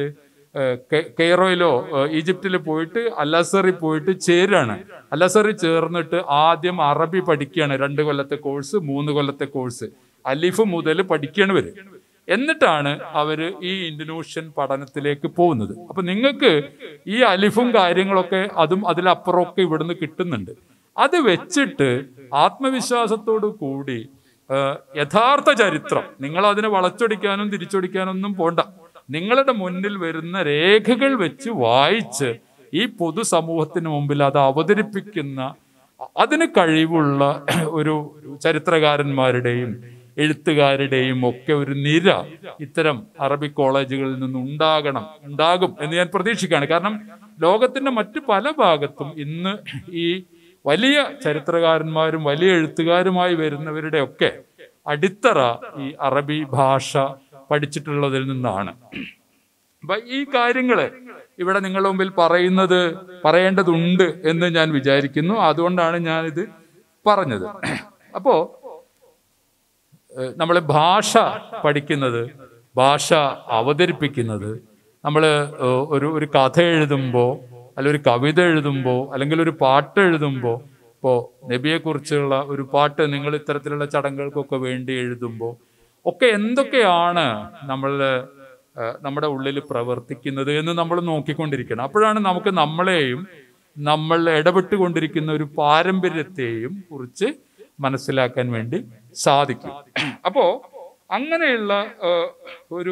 S1: കെയ്റോയിലോ ഈജിപ്തിൽ പോയിട്ട് അൽ-അസറിൽ പോയിട്ട് ചേരാണ്. അൽ-അസറിൽ ചേർന്നിട്ട് ആദ്യം അറബി പഠിക്കുകയാണ്. രണ്ട് കൊല്ലത്തെ കോഴ്സ്, മൂന്ന് കൊല്ലത്തെ കോഴ്സ്, അലിഫ് മുതൽ പഠിക്കുകയാണ് ഇവര്. എന്നിട്ടാണ് അവര് ഈ ഇന്ത്യൻ ഓഷ്യൻ പഠനത്തിലേക്ക് പോകുന്നത്. അപ്പൊ നിങ്ങൾക്ക് ഈ അലിഫും കാര്യങ്ങളൊക്കെ അതും അതിലപ്പുറമൊക്കെ ഇവിടുന്ന് കിട്ടുന്നുണ്ട്. അത് വെച്ചിട്ട് ആത്മവിശ്വാസത്തോടു കൂടി യഥാർത്ഥ ചരിത്രം, നിങ്ങൾ അതിനെ വളച്ചൊടിക്കാനും തിരിച്ചൊടിക്കാനൊന്നും പോണ്ട. നിങ്ങളുടെ മുന്നിൽ വരുന്ന രേഖകൾ വെച്ച് വായിച്ച് ഈ പൊതുസമൂഹത്തിന് മുമ്പിൽ അത് അവതരിപ്പിക്കുന്ന അതിന് കഴിവുള്ള ഒരു ചരിത്രകാരന്മാരുടെയും എഴുത്തുകാരുടെയും ഒക്കെ ഒരു നിര ഇത്തരം അറബി കോളേജുകളിൽ നിന്ന് ഉണ്ടാകണം ഉണ്ടാകും എന്ന് ഞാൻ പ്രതീക്ഷിക്കുകയാണ്. കാരണം ലോകത്തിന്റെ മറ്റു പല ഭാഗത്തും ഇന്ന് ഈ വലിയ ചരിത്രകാരന്മാരും വലിയ എഴുത്തുകാരുമായി വരുന്നവരുടെ ഒക്കെ അടിത്തറ ഈ അറബി ഭാഷ പഠിച്ചിട്ടുള്ളതിൽ നിന്നാണ്. അപ്പൊ ഈ കാര്യങ്ങള് ഇവിടെ നിങ്ങളുടെ മുമ്പിൽ പറയുന്നത് പറയേണ്ടതുണ്ട് എന്ന് ഞാൻ വിചാരിക്കുന്നു. അതുകൊണ്ടാണ് ഞാനിത് പറഞ്ഞത്. അപ്പോ നമ്മൾ ഭാഷ പഠിക്കുന്നത്, ഭാഷ അവതരിപ്പിക്കുന്നത്, നമ്മൾ ഒരു ഒരു കഥ എഴുതുമ്പോൾ, അല്ലെങ്കിൽ ഒരു കവിത എഴുതുമ്പോൾ, അല്ലെങ്കിൽ ഒരു പാട്ട് എഴുതുമ്പോൾ, ഇപ്പോൾ നബിയെക്കുറിച്ചുള്ള ഒരു പാട്ട് നിങ്ങൾ ഇത്തരത്തിലുള്ള ചടങ്ങുകൾക്കൊക്കെ വേണ്ടി എഴുതുമ്പോൾ ഒക്കെ എന്തൊക്കെയാണ് നമ്മൾ നമ്മുടെ ഉള്ളിൽ പ്രവർത്തിക്കുന്നത് എന്ന് നമ്മൾ നോക്കിക്കൊണ്ടിരിക്കണം. അപ്പോഴാണ് നമുക്ക് നമ്മളെയും നമ്മൾ ഇടപെട്ടുകൊണ്ടിരിക്കുന്ന ഒരു പാരമ്പര്യത്തെയും കുറിച്ച് മനസ്സിലാക്കാൻ വേണ്ടി സാധിക്കും. അപ്പോ അങ്ങനെയുള്ള ഒരു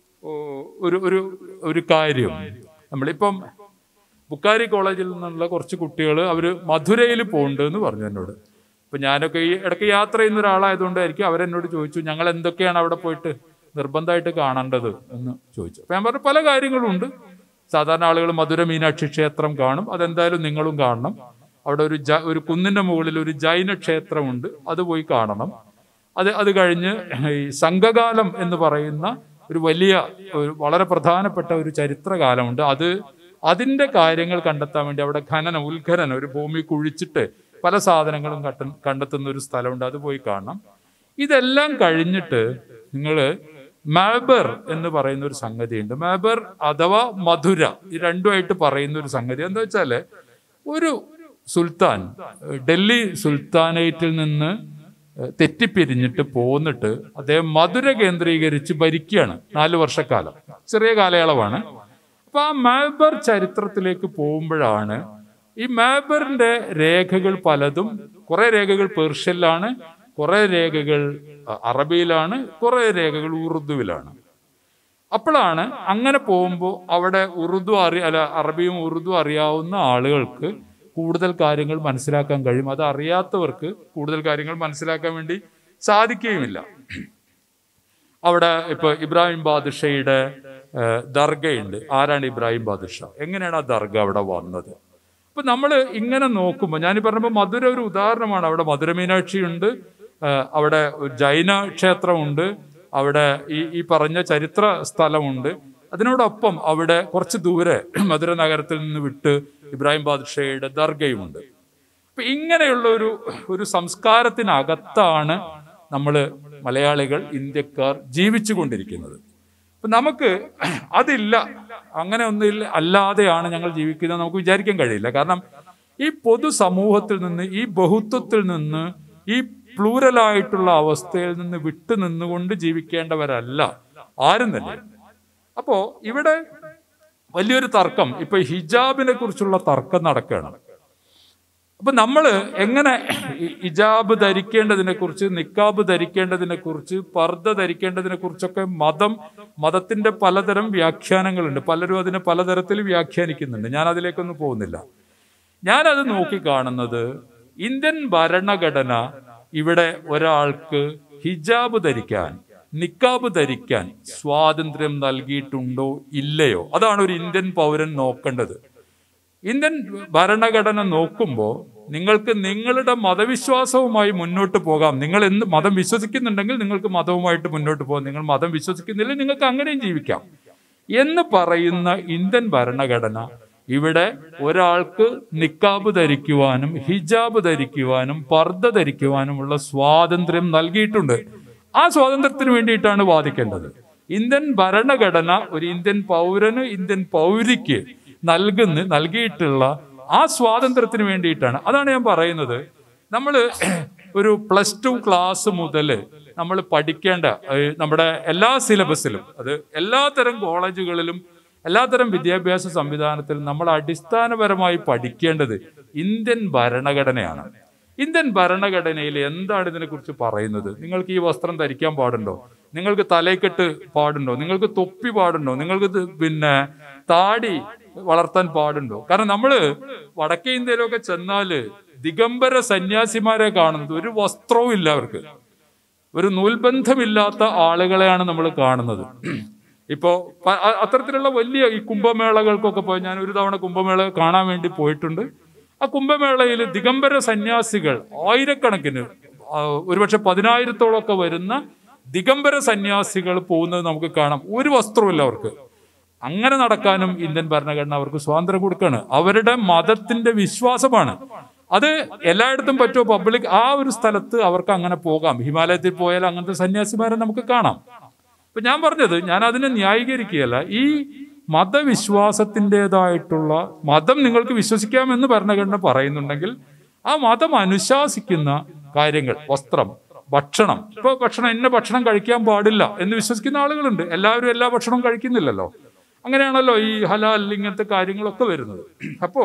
S1: ഒരു ഒരു ഒരു കാര്യം നമ്മളിപ്പം ബുക്കാരി കോളേജിൽ നിന്നുള്ള കുറച്ച് കുട്ടികൾ അവർ മധുരയിൽ പോകുന്നുണ്ട് എന്ന് പറഞ്ഞു എന്നോട്. ഇപ്പം ഞാനൊക്കെ ഈ ഇടയ്ക്ക് യാത്ര ചെയ്യുന്ന ഒരാളായതുകൊണ്ടായിരിക്കും അവരെന്നോട് ചോദിച്ചു, ഞങ്ങൾ എന്തൊക്കെയാണ് അവിടെ പോയിട്ട് നിർബന്ധമായിട്ട് കാണേണ്ടത് എന്ന് ചോദിച്ചു. അപ്പം ഞാൻ പറഞ്ഞു പല കാര്യങ്ങളുണ്ട്. സാധാരണ ആളുകൾ മധുര മീനാക്ഷി ക്ഷേത്രം കാണും, അതെന്തായാലും നിങ്ങളും കാണണം. അവിടെ ഒരു ജ ഒരു കുന്നിൻ്റെ മുകളിൽ ഒരു ജൈന ക്ഷേത്രമുണ്ട്, അത് പോയി കാണണം. അത് അത് കഴിഞ്ഞ് ഈ സംഘകാലം എന്ന് പറയുന്ന ഒരു വലിയ ഒരു വളരെ പ്രധാനപ്പെട്ട ഒരു ചരിത്രകാലമുണ്ട്. അത് അതിൻ്റെ കാര്യങ്ങൾ കണ്ടെത്താൻ വേണ്ടി അവിടെ ഖനനം ഉത്ഖനനം ഒരു ഭൂമി കുഴിച്ചിട്ട് പല സാധനങ്ങളും കട്ട കണ്ടെത്തുന്ന ഒരു സ്ഥലമുണ്ട്, അത് പോയി കാണണം. ഇതെല്ലാം കഴിഞ്ഞിട്ട് നിങ്ങൾ മാബർ എന്ന് പറയുന്ന ഒരു സംഗതിയുണ്ട്. മാബർ അഥവാ മധുര, ഈ രണ്ടുമായിട്ട് പറയുന്ന ഒരു സംഗതി എന്താ വെച്ചാൽ, ഒരു സുൽത്താൻ ഡൽഹി സുൽത്താനേറ്റിൽ നിന്ന് തെറ്റിപ്പിരിഞ്ഞിട്ട് പോന്നിട്ട് അദ്ദേഹം മധുര കേന്ദ്രീകരിച്ച് ഭരിക്കുകയാണ് നാല് വർഷക്കാലം, ചെറിയ കാലയളവാണ്. അപ്പൊ ആ മാബർ ചരിത്രത്തിലേക്ക് പോകുമ്പോഴാണ് ഈ മാബറിന്റെ രേഖകൾ പലതും, കുറെ രേഖകൾ പേർഷ്യയിലാണ്, കുറെ രേഖകൾ അറബിയിലാണ്, കുറെ രേഖകൾ ഉറുദുവിലാണ്. അപ്പോഴാണ് അങ്ങനെ പോകുമ്പോൾ അവിടെ ഉറുദു അറി അല്ല അറബിയും ഉറുദു അറിയാവുന്ന ആളുകൾക്ക് കൂടുതൽ കാര്യങ്ങൾ മനസ്സിലാക്കാൻ കഴിയും. അത് അറിയാത്തവർക്ക് കൂടുതൽ കാര്യങ്ങൾ മനസ്സിലാക്കാൻ വേണ്ടി സാധിക്കുകയുമില്ല. അവിടെ ഇപ്പൊ ഇബ്രാഹിം ബാദുഷയുടെ ദർഗയുണ്ട്. ആരാണ് ഇബ്രാഹിം ബാദുഷ? എങ്ങനെയാണ് ആ ദർഗ അവിടെ വന്നത്? അപ്പൊ നമ്മൾ ഇങ്ങനെ നോക്കുമ്പോൾ, ഞാൻ പറഞ്ഞപ്പോൾ മധുര ഒരു ഉദാഹരണമാണ്. അവിടെ മധുര മീനാക്ഷി ഉണ്ട്, അവിടെ ജൈന ക്ഷേത്രമുണ്ട്, അവിടെ ഈ ഈ പറഞ്ഞ ചരിത്ര സ്ഥലമുണ്ട്. അതിനോടൊപ്പം അവിടെ കുറച്ച് ദൂരെ മധുര നഗരത്തിൽ നിന്ന് വിട്ട് ഇബ്രാഹിം ബാദുഷയുടെ ദർഗയുമുണ്ട്. അപ്പൊ ഇങ്ങനെയുള്ള ഒരു ഒരു സംസ്കാരത്തിനകത്താണ് നമ്മൾ മലയാളികൾ, ഇന്ത്യക്കാർ ജീവിച്ചു കൊണ്ടിരിക്കുന്നത്. അപ്പൊ നമുക്ക് അതില്ല, അങ്ങനെ ഒന്നുമില്ല, അല്ലാതെയാണ് ഞങ്ങൾ ജീവിക്കുന്നത് നമുക്ക് വിചാരിക്കാൻ കഴിയില്ല. കാരണം ഈ പൊതുസമൂഹത്തിൽ നിന്ന്, ഈ ബഹുത്വത്തിൽ നിന്ന്, ഈ പ്ലൂറലായിട്ടുള്ള അവസ്ഥയിൽ നിന്ന് വിട്ടു നിന്നുകൊണ്ട് ജീവിക്കേണ്ടവരല്ല ആരും തന്നെ. അപ്പോ ഇവിടെ വലിയൊരു തർക്കം, ഇപ്പൊ ഹിജാബിനെ കുറിച്ചുള്ള തർക്കം നടക്കുകയാണ്. അപ്പൊ നമ്മൾ എങ്ങനെ ഹിജാബ് ധരിക്കേണ്ടതിനെ കുറിച്ച്, നിക്കാബ് ധരിക്കേണ്ടതിനെ കുറിച്ച്, പർദ്ദ ധരിക്കേണ്ടതിനെ കുറിച്ചൊക്കെ മതം മതത്തിന്റെ പലതരം വ്യാഖ്യാനങ്ങളുണ്ട്. പലരും അതിനെ പലതരത്തിൽ വ്യാഖ്യാനിക്കുന്നുണ്ട്. ഞാൻ അതിലേക്കൊന്നും പോകുന്നില്ല. ഞാനത് നോക്കിക്കാണുന്നത്, ഇന്ത്യൻ ഭരണഘടന ഇവിടെ ഒരാൾക്ക് ഹിജാബ് ധരിക്കാൻ, നിക്കാബ് ധരിക്കാൻ സ്വാതന്ത്ര്യം നൽകിയിട്ടുണ്ടോ ഇല്ലയോ, അതാണ് ഒരു ഇന്ത്യൻ പൗരൻ നോക്കേണ്ടത്. ഇന്ത്യൻ ഭരണഘടന നോക്കുമ്പോൾ നിങ്ങൾക്ക് നിങ്ങളുടെ മതവിശ്വാസവുമായി മുന്നോട്ട് പോകാം. നിങ്ങൾ എന്ത് മതം വിശ്വസിക്കുന്നുണ്ടെങ്കിൽ നിങ്ങൾക്ക് മതവുമായിട്ട് മുന്നോട്ട് പോകാം. നിങ്ങൾ മതം വിശ്വസിക്കുന്നില്ല, നിങ്ങൾക്ക് അങ്ങനെയും ജീവിക്കാം എന്ന് പറയുന്ന ഇന്ത്യൻ ഭരണഘടന ഇവിടെ ഒരാൾക്ക് നിക്കാബ് ധരിക്കുവാനും ഹിജാബ് ധരിക്കുവാനും പർദ്ദ ധരിക്കുവാനുമുള്ള സ്വാതന്ത്ര്യം നൽകിയിട്ടുണ്ട്. ആ സ്വാതന്ത്ര്യത്തിന് വേണ്ടിയിട്ടാണ് വാദിക്കേണ്ടത്. ഇന്ത്യൻ ഭരണഘടന ഒരു ഇന്ത്യൻ പൗരന്, ഇന്ത്യൻ പൗരിക്ക് നൽകുന്ന നൽകിയിട്ടുള്ള ആ സ്വാതന്ത്ര്യത്തിന് വേണ്ടിയിട്ടാണ്. അതാണ് ഞാൻ പറയുന്നത്. നമ്മൾ ഒരു പ്ലസ് ടു ക്ലാസ് മുതൽ നമ്മൾ പഠിക്കേണ്ട നമ്മുടെ എല്ലാ സിലബസിലും, അത് എല്ലാത്തരം കോളേജുകളിലും എല്ലാത്തരം വിദ്യാഭ്യാസ സംവിധാനത്തിലും നമ്മൾ അടിസ്ഥാനപരമായി പഠിക്കേണ്ടത് ഇന്ത്യൻ ഭരണഘടനയാണ്. ഇന്ത്യൻ ഭരണഘടനയിൽ എന്താണ് ഇതിനെക്കുറിച്ച് പറയുന്നത്? നിങ്ങൾക്ക് ഈ വസ്ത്രം ധരിക്കാൻ പാടുണ്ടോ? നിങ്ങൾക്ക് തലയ്ക്കെട്ട് പാടുണ്ടോ? നിങ്ങൾക്ക് തൊപ്പി പാടുണ്ടോ? നിങ്ങൾക്ക് പിന്നെ താടി വളർത്താൻ പാടുണ്ടോ? കാരണം നമ്മൾ വടക്കേ ഇന്ത്യയിലൊക്കെ ചെന്നാല് ദിഗംബര സന്യാസിമാരെ കാണുന്നത് ഒരു വസ്ത്രവും ഇല്ല, അവർക്ക് ഒരു നൂൽബന്ധമില്ലാത്ത ആളുകളെയാണ് നമ്മൾ കാണുന്നത്. ഇപ്പോൾ അത്തരത്തിലുള്ള വലിയ ഈ കുംഭമേളകൾക്കൊക്കെ പോയി, ഞാൻ ഒരു തവണ കുംഭമേള കാണാൻ വേണ്ടി പോയിട്ടുണ്ട്. ആ കുംഭമേളയിൽ ദിഗംബര സന്യാസികൾ ആയിരക്കണക്കിന്, ഒരുപക്ഷെ പതിനായിരത്തോളമൊക്കെ വരുന്ന ദിഗംബര സന്യാസികൾ പോകുന്നത് നമുക്ക് കാണാം. ഒരു വസ്ത്രമില്ല അവർക്ക്. അങ്ങനെ നടക്കാനും ഇന്ത്യൻ ഭരണഘടന അവർക്ക് സ്വാതന്ത്ര്യം കൊടുക്കുകയാണ്. അവരുടെ മതത്തിന്റെ വിശ്വാസമാണ് അത്. എല്ലായിടത്തും പറ്റുമോ പബ്ലിക് ആ ഒരു സ്ഥലത്ത് അവർക്ക് അങ്ങനെ പോകാം. ഹിമാലയത്തിൽ പോയാൽ അങ്ങനത്തെ സന്യാസിമാരെ നമുക്ക് കാണാം. അപ്പൊ ഞാൻ പറഞ്ഞത്, ഞാൻ അതിനെ ന്യായീകരിക്കുകയല്ല. ഈ മതവിശ്വാസത്തിൻ്റെതായിട്ടുള്ള മതം നിങ്ങൾക്ക് വിശ്വസിക്കാമെന്ന് ഭരണഘടന പറയുന്നുണ്ടെങ്കിൽ ആ മതം അനുശാസിക്കുന്ന കാര്യങ്ങൾ, വസ്ത്രം, ഭക്ഷണം, ഇപ്പൊ ഭക്ഷണം ഇന്ന ഭക്ഷണം കഴിക്കാൻ പാടില്ല എന്ന് വിശ്വസിക്കുന്ന ആളുകളുണ്ട്. എല്ലാവരും എല്ലാ ഭക്ഷണവും കഴിക്കുന്നില്ലല്ലോ. അങ്ങനെയാണല്ലോ ഈ ഹലാൽ ഇങ്ങനത്തെ കാര്യങ്ങളൊക്കെ വരുന്നത്. അപ്പോ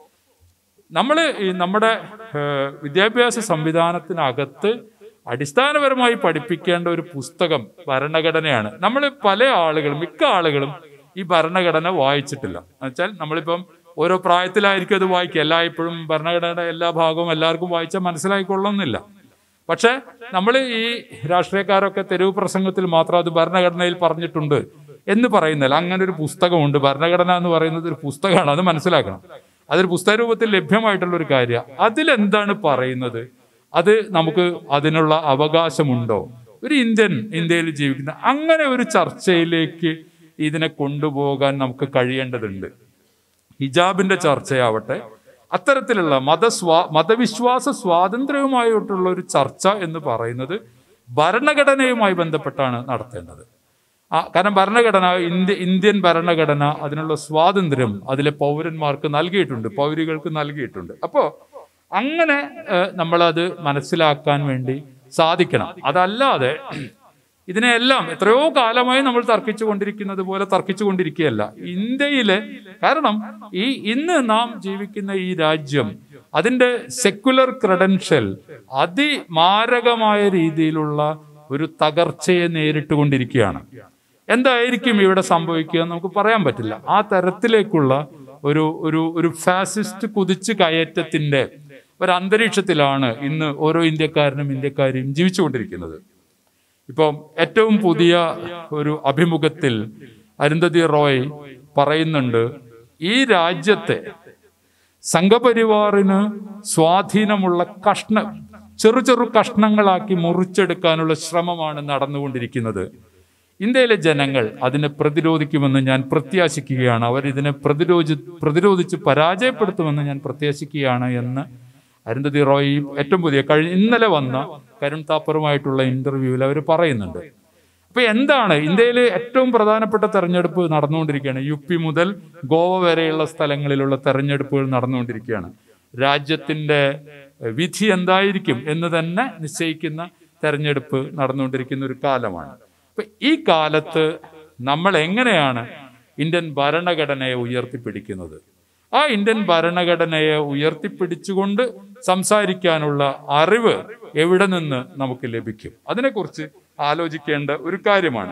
S1: നമ്മൾ ഈ നമ്മുടെ വിദ്യാഭ്യാസ സംവിധാനത്തിനകത്ത് അടിസ്ഥാനപരമായി പഠിപ്പിക്കേണ്ട ഒരു പുസ്തകം ഭരണഘടനയാണ്. നമ്മൾ പല ആളുകളും മിക്ക ആളുകളും ഈ ഭരണഘടന വായിച്ചിട്ടില്ല. എന്നുവെച്ചാൽ നമ്മളിപ്പം ഓരോ പ്രായത്തിലായിരിക്കും അത് വായിക്കുക. എല്ലായ്പ്പോഴും ഭരണഘടനയുടെ എല്ലാ ഭാഗവും എല്ലാവർക്കും വായിച്ചാൽ മനസ്സിലായിക്കൊള്ളുന്നില്ല. പക്ഷെ നമ്മൾ ഈ രാഷ്ട്രീയക്കാരൊക്കെ തെരുവ് പ്രസംഗത്തിൽ മാത്രം അത് ഭരണഘടനയിൽ പറഞ്ഞിട്ടുണ്ട് എന്ന് പറയുന്നില്ല. അങ്ങനെ ഒരു പുസ്തകമുണ്ട്. ഭരണഘടന എന്ന് പറയുന്നത് ഒരു പുസ്തകമാണ്, അത് മനസ്സിലാക്കണം. അതൊരു പുസ്തക രൂപത്തിൽ ലഭ്യമായിട്ടുള്ള ഒരു കാര്യമാണ്. അതിലെന്താണ് പറയുന്നത്, അത് നമുക്ക് അതിനുള്ള അവകാശമുണ്ടോ, ഒരു ഇന്ത്യൻ ഇന്ത്യയിൽ ജീവിക്കുന്ന അങ്ങനെ ഒരു ചർച്ചയിലേക്ക് ഇതിനെ കൊണ്ടുപോകാൻ നമുക്ക് കഴിയേണ്ടതുണ്ട്. ഹിജാബിന്റെ ചർച്ചയാവട്ടെ, അത്തരത്തിലുള്ള മതസ്വാ മതവിശ്വാസ സ്വാതന്ത്ര്യവുമായിട്ടുള്ള ഒരു ചർച്ച എന്ന് പറയുന്നത് ഭരണഘടനയുമായി ബന്ധപ്പെട്ടാണ് നടത്തേണ്ടത്. ആ കാരണം ഭരണഘടന, ഇന്ത്യ ഇന്ത്യൻ ഭരണഘടന അതിനുള്ള സ്വാതന്ത്ര്യം അതിലെ പൗരന്മാർക്ക് നൽകിയിട്ടുണ്ട്, പൗരികൾക്ക് നൽകിയിട്ടുണ്ട്. അപ്പോൾ അങ്ങനെ നമ്മളത് മനസ്സിലാക്കാൻ വേണ്ടി സാധിക്കണം. അതല്ലാതെ ഇതിനെല്ലാം എത്രയോ കാലമായി നമ്മൾ തർക്കിച്ചു കൊണ്ടിരിക്കുന്നത് പോലെ തർക്കിച്ചു കൊണ്ടിരിക്കുകയല്ല ഇന്ത്യയിലെ. കാരണം ഈ ഇന്ന് നാം ജീവിക്കുന്ന ഈ രാജ്യം, അതിൻ്റെ സെക്യുലർ ക്രെഡൻഷ്യൽ അതിമാരകമായ രീതിയിലുള്ള ഒരു തകർച്ചയെ നേരിട്ടുകൊണ്ടിരിക്കുകയാണ്. എന്തായിരിക്കും ഇവിടെ സംഭവിക്കുക എന്ന് നമുക്ക് പറയാൻ പറ്റില്ല. ആ തരത്തിലേക്കുള്ള ഒരു ഒരു ഒരു ഫാസിസ്റ്റ് കുതിച്ചു കയറ്റത്തിന്റെ ഒരു അന്തരീക്ഷത്തിലാണ് ഇന്ന് ഓരോ ഇന്ത്യക്കാരനും ഇന്ത്യക്കാരിയും ജീവിച്ചുകൊണ്ടിരിക്കുന്നത്. ഇപ്പം ഏറ്റവും പുതിയ ഒരു അഭിമുഖത്തിൽ അരുന്ധതി റോയ് പറയുന്നുണ്ട്, ഈ രാജ്യത്തെ സംഘപരിവാറിന് സ്വാധീനമുള്ള കഷ്ണ ചെറു ചെറു കഷ്ണങ്ങളാക്കി മുറിച്ചെടുക്കാനുള്ള ശ്രമമാണ് നടന്നുകൊണ്ടിരിക്കുന്നത്. ഇന്ത്യയിലെ ജനങ്ങൾ അതിനെ പ്രതിരോധിക്കുമെന്ന് ഞാൻ പ്രത്യാശിക്കുകയാണ്. അവരിതിനെ പ്രതിരോധി പ്രതിരോധിച്ച് പരാജയപ്പെടുത്തുമെന്ന് ഞാൻ പ്രത്യാശിക്കുകയാണ് എന്ന് അരുന്ധതി റോയ് ഏറ്റവും പുതിയ കഴിഞ്ഞ ഇന്നലെ വന്ന കരുൺ താപ്പറുമായിട്ടുള്ള ഇന്റർവ്യൂവിൽ അവർ പറയുന്നുണ്ട്. അപ്പൊ എന്താണ് ഇന്ത്യയിൽ ഏറ്റവും പ്രധാനപ്പെട്ട തെരഞ്ഞെടുപ്പ് നടന്നുകൊണ്ടിരിക്കുകയാണ്. യു പി മുതൽ ഗോവ വരെയുള്ള സ്ഥലങ്ങളിലുള്ള തെരഞ്ഞെടുപ്പുകൾ നടന്നുകൊണ്ടിരിക്കുകയാണ്. രാജ്യത്തിന്റെ വിധി എന്തായിരിക്കും എന്ന് തന്നെ നിശ്ചയിക്കുന്ന തെരഞ്ഞെടുപ്പ് നടന്നുകൊണ്ടിരിക്കുന്ന ഒരു കാലമാണ്. അപ്പൊ ഈ കാലത്ത് നമ്മൾ എങ്ങനെയാണ് ഇന്ത്യൻ ഭരണഘടനയെ ഉയർത്തിപ്പിടിക്കുന്നത്? ആ ഇന്ത്യൻ ഭരണഘടനയെ ഉയർത്തിപ്പിടിച്ചുകൊണ്ട് സംസാരിക്കാനുള്ള അറിവ് എവിടെ നിന്ന് നമുക്ക് ലഭിക്കും? അതിനെക്കുറിച്ച് ആലോചിക്കേണ്ട ഒരു കാര്യമാണ്.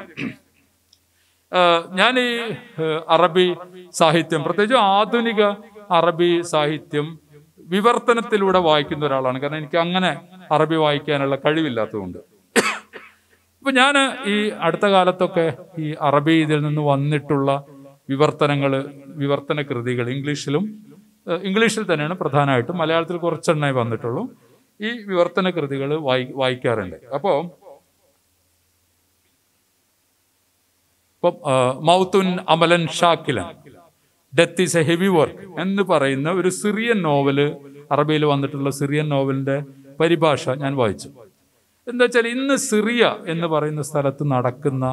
S1: ഞാൻ ഈ അറബി സാഹിത്യം, പ്രത്യേകിച്ച് ആധുനിക അറബി സാഹിത്യം വിവർത്തനത്തിലൂടെ വായിക്കുന്ന ഒരാളാണ്. കാരണം എനിക്ക് അങ്ങനെ അറബി വായിക്കാനുള്ള കഴിവില്ലാത്തതുകൊണ്ട്. ഇപ്പൊ ഞാൻ ഈ അടുത്ത കാലത്തൊക്കെ ഈ അറബി ഇതിൽ നിന്ന് വന്നിട്ടുള്ള വിവർത്തനങ്ങൾ, വിവർത്തന കൃതികൾ ഇംഗ്ലീഷിലും ഇംഗ്ലീഷിൽ തന്നെയാണ് പ്രധാനമായിട്ടും, മലയാളത്തിൽ കുറച്ചെണ്ണേ വന്നിട്ടുള്ളൂ. ഈ വിവർത്തന കൃതികൾ വായി വായിക്കാറുണ്ട്. അപ്പോൾ ഇപ്പം മൗത്തുൻ അമലൻ ഷാക്കിലൻ, death is a heavy work എന്ന് പറയുന്ന ഒരു സിറിയൻ നോവല്, അറബിയിൽ വന്നിട്ടുള്ള സിറിയൻ നോവലിന്റെ പരിഭാഷ ഞാൻ വായിച്ചു. എന്താ വെച്ചാൽ ഇന്ന് സിറിയ എന്ന് പറയുന്ന സ്ഥലത്ത് നടക്കുന്ന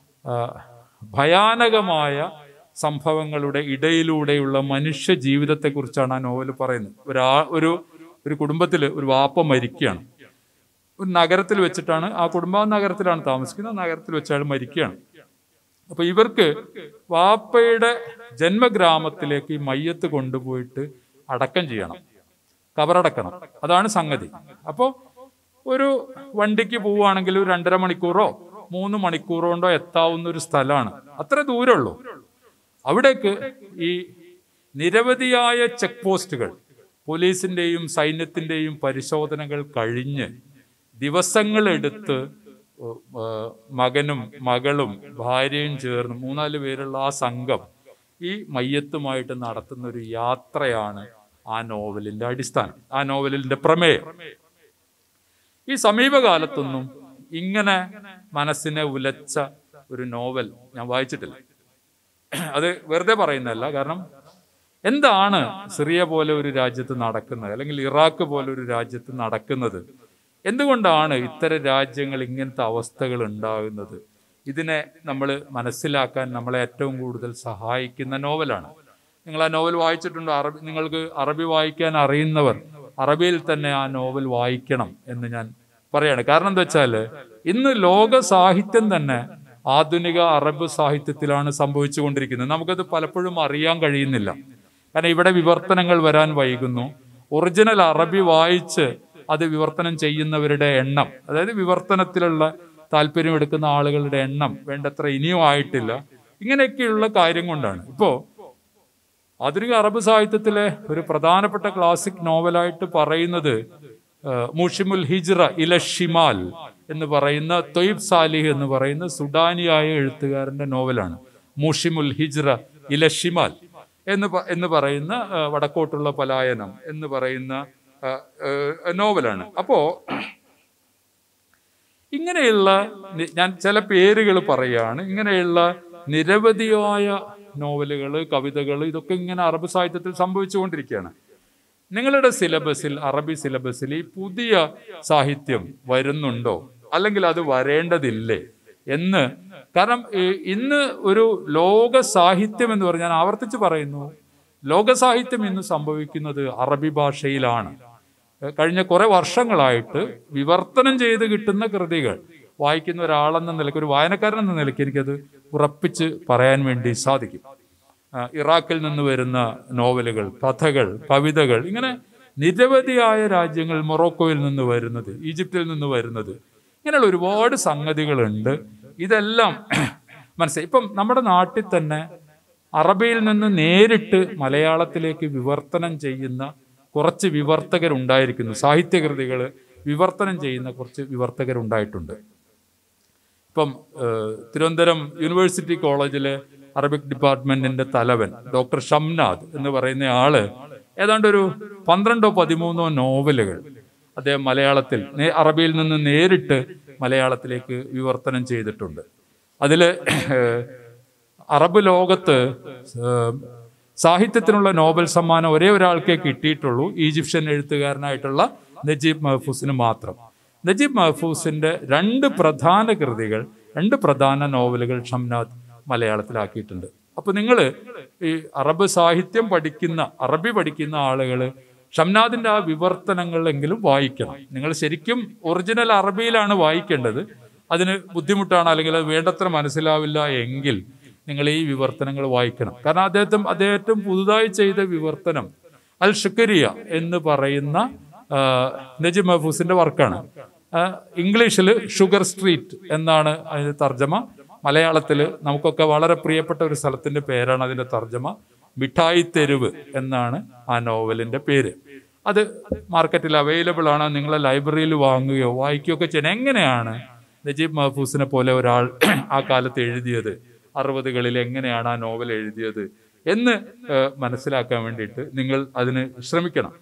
S1: ഭയാനകമായ സംഭവങ്ങളുടെ ഇടയിലൂടെയുള്ള മനുഷ്യ ജീവിതത്തെക്കുറിച്ചാണ് ആ നോവൽ പറയുന്നത്. ഒരാ ഒരു ഒരു കുടുംബത്തിൽ ഒരു വാപ്പ മരിക്കുകയാണ്. ഒരു നഗരത്തിൽ വെച്ചിട്ടാണ്, ആ കുടുംബം നഗരത്തിലാണ് താമസിക്കുന്നത്, നഗരത്തിൽ വെച്ച് അയാൾ മരിക്കുകയാണ്. അപ്പൊ ഇവർക്ക് വാപ്പയുടെ ജന്മഗ്രാമത്തിലേക്ക് ഈ മയ്യത്ത് കൊണ്ടുപോയിട്ട് അടക്കം ചെയ്യണം, കബറടക്കണം. അതാണ് സംഗതി. അപ്പോൾ ഒരു വണ്ടിക്ക് പോവുകയാണെങ്കിൽ ഒരു രണ്ടര മണിക്കൂറോ മൂന്ന് മണിക്കൂറോ കൊണ്ടോ എത്താവുന്ന ഒരു സ്ഥലമാണ്. അത്ര ദൂരമുള്ളൂ. അവിടേക്ക് ഈ നിരവധിയായ ചെക്ക് പോസ്റ്റുകൾ, പോലീസിന്റെയും സൈന്യത്തിന്റെയും പരിശോധനകൾ കഴിഞ്ഞ് ദിവസങ്ങളെടുത്ത് മകനും മകളും ഭാര്യയും ചേർന്ന് മൂന്നാല് പേരുള്ള ആ സംഘം ഈ മയ്യത്തുമായിട്ട് നടത്തുന്ന ഒരു യാത്രയാണ് ആ നോവലിന്റെ അടിസ്ഥാനം, ആ നോവലിന്റെ പ്രമേയം. ഈ സമീപകാലത്തൊന്നും ഇങ്ങനെ മനസ്സിനെ ഉലച്ച ഒരു നോവൽ ഞാൻ വായിച്ചിട്ടില്ല. അത് വെറുതെ പറയുന്നതല്ല. കാരണം എന്താണ് സിറിയ പോലെ ഒരു രാജ്യത്ത് നടക്കുന്നത്, അല്ലെങ്കിൽ ഇറാഖ് പോലെ ഒരു രാജ്യത്ത് നടക്കുന്നത്, എന്തുകൊണ്ടാണ് ഇത്തരം രാജ്യങ്ങൾ ഇങ്ങനത്തെ അവസ്ഥകൾ ഉണ്ടാകുന്നത്, ഇതിനെ നമ്മൾ മനസ്സിലാക്കാൻ നമ്മളെ ഏറ്റവും കൂടുതൽ സഹായിക്കുന്ന നോവലാണ്. നിങ്ങൾ ആ നോവൽ വായിച്ചിട്ടുണ്ടോ? അറബി നിങ്ങൾക്ക് അറബി വായിക്കാൻ അറിയുന്നവർ അറബിയിൽ തന്നെ ആ നോവൽ വായിക്കണം എന്ന് ഞാൻ പറയാണ്. കാരണം എന്താ വെച്ചാൽ ഇന്ന് ലോക സാഹിത്യം തന്നെ ആധുനിക അറബ് സാഹിത്യത്തിലാണ് സംഭവിച്ചുകൊണ്ടിരിക്കുന്നത്. നമുക്കത് പലപ്പോഴും അറിയാൻ കഴിയുന്നില്ല. കാരണം ഇവിടെ വിവർത്തനങ്ങൾ വരാൻ വൈകുന്നു. ഒറിജിനൽ അറബി വായിച്ച് അത് വിവർത്തനം ചെയ്യുന്നവരുടെ എണ്ണം, അതായത് വിവർത്തനത്തിലുള്ള താല്പര്യം എടുക്കുന്ന ആളുകളുടെ എണ്ണം വേണ്ടത്ര ഇനിയും ആയിട്ടില്ല. ഇങ്ങനെയൊക്കെയുള്ള കാര്യം കൊണ്ടാണ് ഇപ്പോൾ ആധുനിക അറബ് സാഹിത്യത്തിലെ ഒരു പ്രധാനപ്പെട്ട ക്ലാസിക് നോവലായിട്ട് പറയുന്നത് മുഷിമുൽ ഹിജ്റ ഇല ഷിമാൽ എന്ന് പറയുന്ന തൊയ്ബ് സാലിഹ് എന്ന് പറയുന്ന സുഡാനിയായ എഴുത്തുകാരന്റെ നോവലാണ്. മുഷിമുൽ ഹിജ്റ ഇല ഷിമാൽ എന്ന് എന്ന് പറയുന്ന വടക്കോട്ടുള്ള പലായനം എന്ന് പറയുന്ന നോവലാണ്. അപ്പോ ഇങ്ങനെയുള്ള ഞാൻ ചില പേരുകൾ പറയാണ്. ഇങ്ങനെയുള്ള നിരവധിയായ നോവലുകൾ, കവിതകൾ, ഇതൊക്കെ ഇങ്ങനെ അറബ് സാഹിത്യത്തിൽ സംഭവിച്ചുകൊണ്ടിരിക്കുകയാണ്. നിങ്ങളുടെ സിലബസിൽ, അറബി സിലബസിൽ ഈ പുതിയ സാഹിത്യം വരുന്നുണ്ടോ, അല്ലെങ്കിൽ അത് വരേണ്ടതില്ലേ എന്ന്. കാരണം ഇന്ന് ഒരു ലോക സാഹിത്യം എന്ന് പറഞ്ഞാൽ, ഞാൻ ആവർത്തിച്ച് പറയുന്നു, ലോക സാഹിത്യം ഇന്ന് സംഭവിക്കുന്നത് അറബി ഭാഷയിലാണ്. കഴിഞ്ഞ കുറെ വർഷങ്ങളായിട്ട് വിവർത്തനം ചെയ്ത് കിട്ടുന്ന കൃതികൾ വായിക്കുന്ന ഒരാളെന്ന നിലയ്ക്ക്, ഒരു വായനക്കാരൻ എന്ന നിലയ്ക്ക് എനിക്കത് ഉറപ്പിച്ച് പറയാൻ വേണ്ടി സാധിക്കും. ഇറാഖിൽ നിന്ന് വരുന്ന നോവലുകൾ, കഥകൾ, കവിതകൾ, ഇങ്ങനെ നിരവധിയായ രാജ്യങ്ങൾ, മൊറോക്കോയിൽ നിന്ന് വരുന്നത്, ഈജിപ്തിൽ നിന്ന് വരുന്നത്, ഇങ്ങനെയുള്ള ഒരുപാട് സംഗതികളുണ്ട്. ഇതെല്ലാം മനസ്സിലായി. ഇപ്പം നമ്മുടെ നാട്ടിൽ തന്നെ അറബിയിൽ നിന്ന് നേരിട്ട് മലയാളത്തിലേക്ക് വിവർത്തനം ചെയ്യുന്ന കുറച്ച് വിവർത്തകരുണ്ടായിരിക്കുന്നു. സാഹിത്യകൃതികൾ വിവർത്തനം ചെയ്യുന്ന കുറച്ച് വിവർത്തകരുണ്ടായിട്ടുണ്ട്. ഇപ്പം തിരുവനന്തപുരം യൂണിവേഴ്സിറ്റി കോളേജിലെ അറബിക് ഡിപ്പാർട്ട്മെന്റിന്റെ തലവൻ ഡോക്ടർ ഷംനാദ് എന്ന് പറയുന്ന ആള് ഏതാണ്ട് ഒരു പന്ത്രണ്ടോ പതിമൂന്നോ നോവലുകൾ അദ്ദേഹം മലയാളത്തിൽ അറബിയിൽ നിന്ന് നേരിട്ട് മലയാളത്തിലേക്ക് വിവർത്തനം ചെയ്തിട്ടുണ്ട്. അതില് അറബ് ലോകത്ത് സാഹിത്യത്തിനുള്ള നോബൽ സമ്മാനം ഒരേ ഒരാൾക്കേ കിട്ടിയിട്ടുള്ളൂ, ഈജിപ്ഷ്യൻ എഴുത്തുകാരനായിട്ടുള്ള നജീബ് മഹ്ഫൂസിന് മാത്രം. നജീബ് മഹ്ഫൂസിന്റെ രണ്ട് പ്രധാന കൃതികൾ, രണ്ട് പ്രധാന നോവലുകൾ ഷംനാദ് മലയാളത്തിലാക്കിയിട്ടുണ്ട്. അപ്പൊ നിങ്ങൾ ഈ അറബ് സാഹിത്യം പഠിക്കുന്ന, അറബി പഠിക്കുന്ന ആളുകൾ ഷംനാദിന്റെ ആ വിവർത്തനങ്ങളെങ്കിലും വായിക്കണം. നിങ്ങൾ ശരിക്കും ഒറിജിനൽ അറബിയിലാണ് വായിക്കേണ്ടത്. അതിന് ബുദ്ധിമുട്ടാണ്, അല്ലെങ്കിൽ അത് വേണ്ടത്ര മനസ്സിലാവില്ല എങ്കിൽ നിങ്ങൾ ഈ വിവർത്തനങ്ങൾ വായിക്കണം. കാരണം അദ്ദേഹത്തിന് അദ്ദേഹം പുതുതായി ചെയ്ത വിവർത്തനം അൽ ഷുക്കരിയ എന്ന് പറയുന്ന നജീബ് മഹ്ഫൂസിന്റെ വർക്കാണ്. ഇംഗ്ലീഷിൽ ഷുഗർ സ്ട്രീറ്റ് എന്നാണ് അതിന്റെ തർജ്ജമ. മലയാളത്തിൽ നമുക്കൊക്കെ വളരെ പ്രിയപ്പെട്ട ഒരു സ്ഥലത്തിന്റെ പേരാണ് അതിന്റെ തർജ്ജമ. മിഠായി തെരുവ് എന്നാണ് ആ നോവലിന്റെ പേര്. അത് മാർക്കറ്റിൽ അവൈലബിൾ ആണ്. നിങ്ങളെ ലൈബ്രറിയിൽ വാങ്ങുകയോ വായിക്കുകയോ ഒക്കെ ചെയ്യണം. എങ്ങനെയാണ് നജീബ് മഹ്ഫൂസിനെ പോലെ ഒരാൾ ആ കാലത്ത് എഴുതിയത്, അറുപതുകളിൽ എങ്ങനെയാണ് ആ നോവൽ എഴുതിയത് എന്ന് മനസ്സിലാക്കാൻ വേണ്ടിയിട്ട് നിങ്ങൾ അതിന് ശ്രമിക്കണം.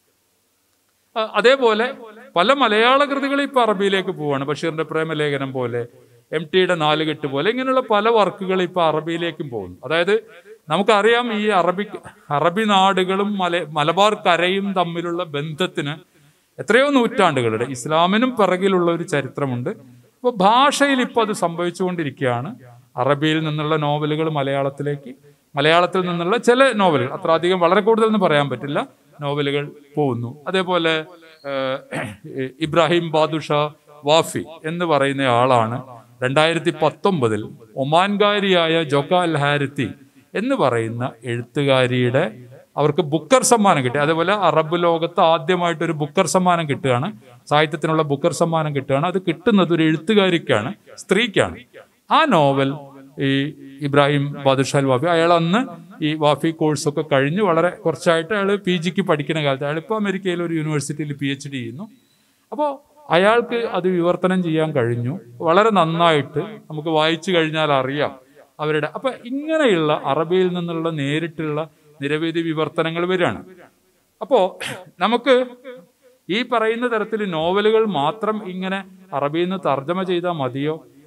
S1: അതേപോലെ പല മലയാള കൃതികൾ ഇപ്പൊ അറബിയിലേക്ക് പോവാണ്. ബഷീറിന്റെ പ്രേമലേഖനം പോലെ, എം ടിയുടെ നാലുകെട്ട് പോലെ, ഇങ്ങനെയുള്ള പല വർക്കുകൾ ഇപ്പൊ അറബിയിലേക്കും പോകുന്നു. അതായത് നമുക്കറിയാം ഈ അറബി അറബി നാടുകളും മല മലബാർ കരയും തമ്മിലുള്ള ബന്ധത്തിന് എത്രയോ നൂറ്റാണ്ടുകളുടെ ഇസ്ലാമിനും പിറകിലുള്ള ഒരു ചരിത്രമുണ്ട്. അപ്പോൾ ഭാഷയിൽ ഇപ്പൊ അത് സംഭവിച്ചുകൊണ്ടിരിക്കുകയാണ്. അറബിയിൽ നിന്നുള്ള നോവലുകൾ മലയാളത്തിലേക്ക്, മലയാളത്തിൽ നിന്നുള്ള ചില നോവലുകൾ, അത്ര അധികം വളരെ കൂടുതൽ എന്ന് പറയാൻ പറ്റില്ല, നോവലുകൾ പോകുന്നു. അതേപോലെ ഇബ്രാഹിം ബാദുഷാ വാഫി എന്ന് പറയുന്ന ആളാണ് രണ്ടായിരത്തി പത്തൊമ്പതിൽ ഒമാൻകാരിയായ ജൊക്ക അൽ ഹാരിത്തി എന്ന് പറയുന്ന എഴുത്തുകാരിയുടെ, അവർക്ക് ബുക്കർ സമ്മാനം കിട്ടി. അതേപോലെ അറബ് ലോകത്ത് ആദ്യമായിട്ടൊരു ബുക്കർ സമ്മാനം കിട്ടുകയാണ്, സാഹിത്യത്തിനുള്ള ബുക്കർ സമ്മാനം കിട്ടുകയാണ്. അത് കിട്ടുന്നത് ഒരു എഴുത്തുകാരിക്കാണ്, സ്ത്രീക്കാണ്. ആ നോവൽ ഈ ഇബ്രാഹിം ബാദുഷാ വാഫി, അയാൾ അന്ന് ഈ വാഫി കോഴ്സൊക്കെ കഴിഞ്ഞ് വളരെ കുറച്ചായിട്ട് അയാൾ പി ജിക്ക് പഠിക്കുന്ന കാലത്ത്, അയാളിപ്പോൾ അമേരിക്കയിൽ ഒരു യൂണിവേഴ്സിറ്റിയിൽ പി എച്ച് ഡി ചെയ്യുന്നു. അപ്പോൾ അയാൾക്ക് അത് വിവർത്തനം ചെയ്യാൻ കഴിഞ്ഞു. വളരെ നന്നായിട്ട് നമുക്ക് വായിച്ചു കഴിഞ്ഞാൽ അറിയാം അവരുടെ. അപ്പൊ ഇങ്ങനെയുള്ള അറബിയിൽ നിന്നുള്ള നേരിട്ടുള്ള നിരവധി വിവർത്തനങ്ങൾ വരികയാണ്. അപ്പോ നമുക്ക് ഈ പറയുന്ന തരത്തിൽ നോവലുകൾ മാത്രം ഇങ്ങനെ അറബിയിൽ നിന്ന് തർജ്ജമ ചെയ്താൽ മതിയോ,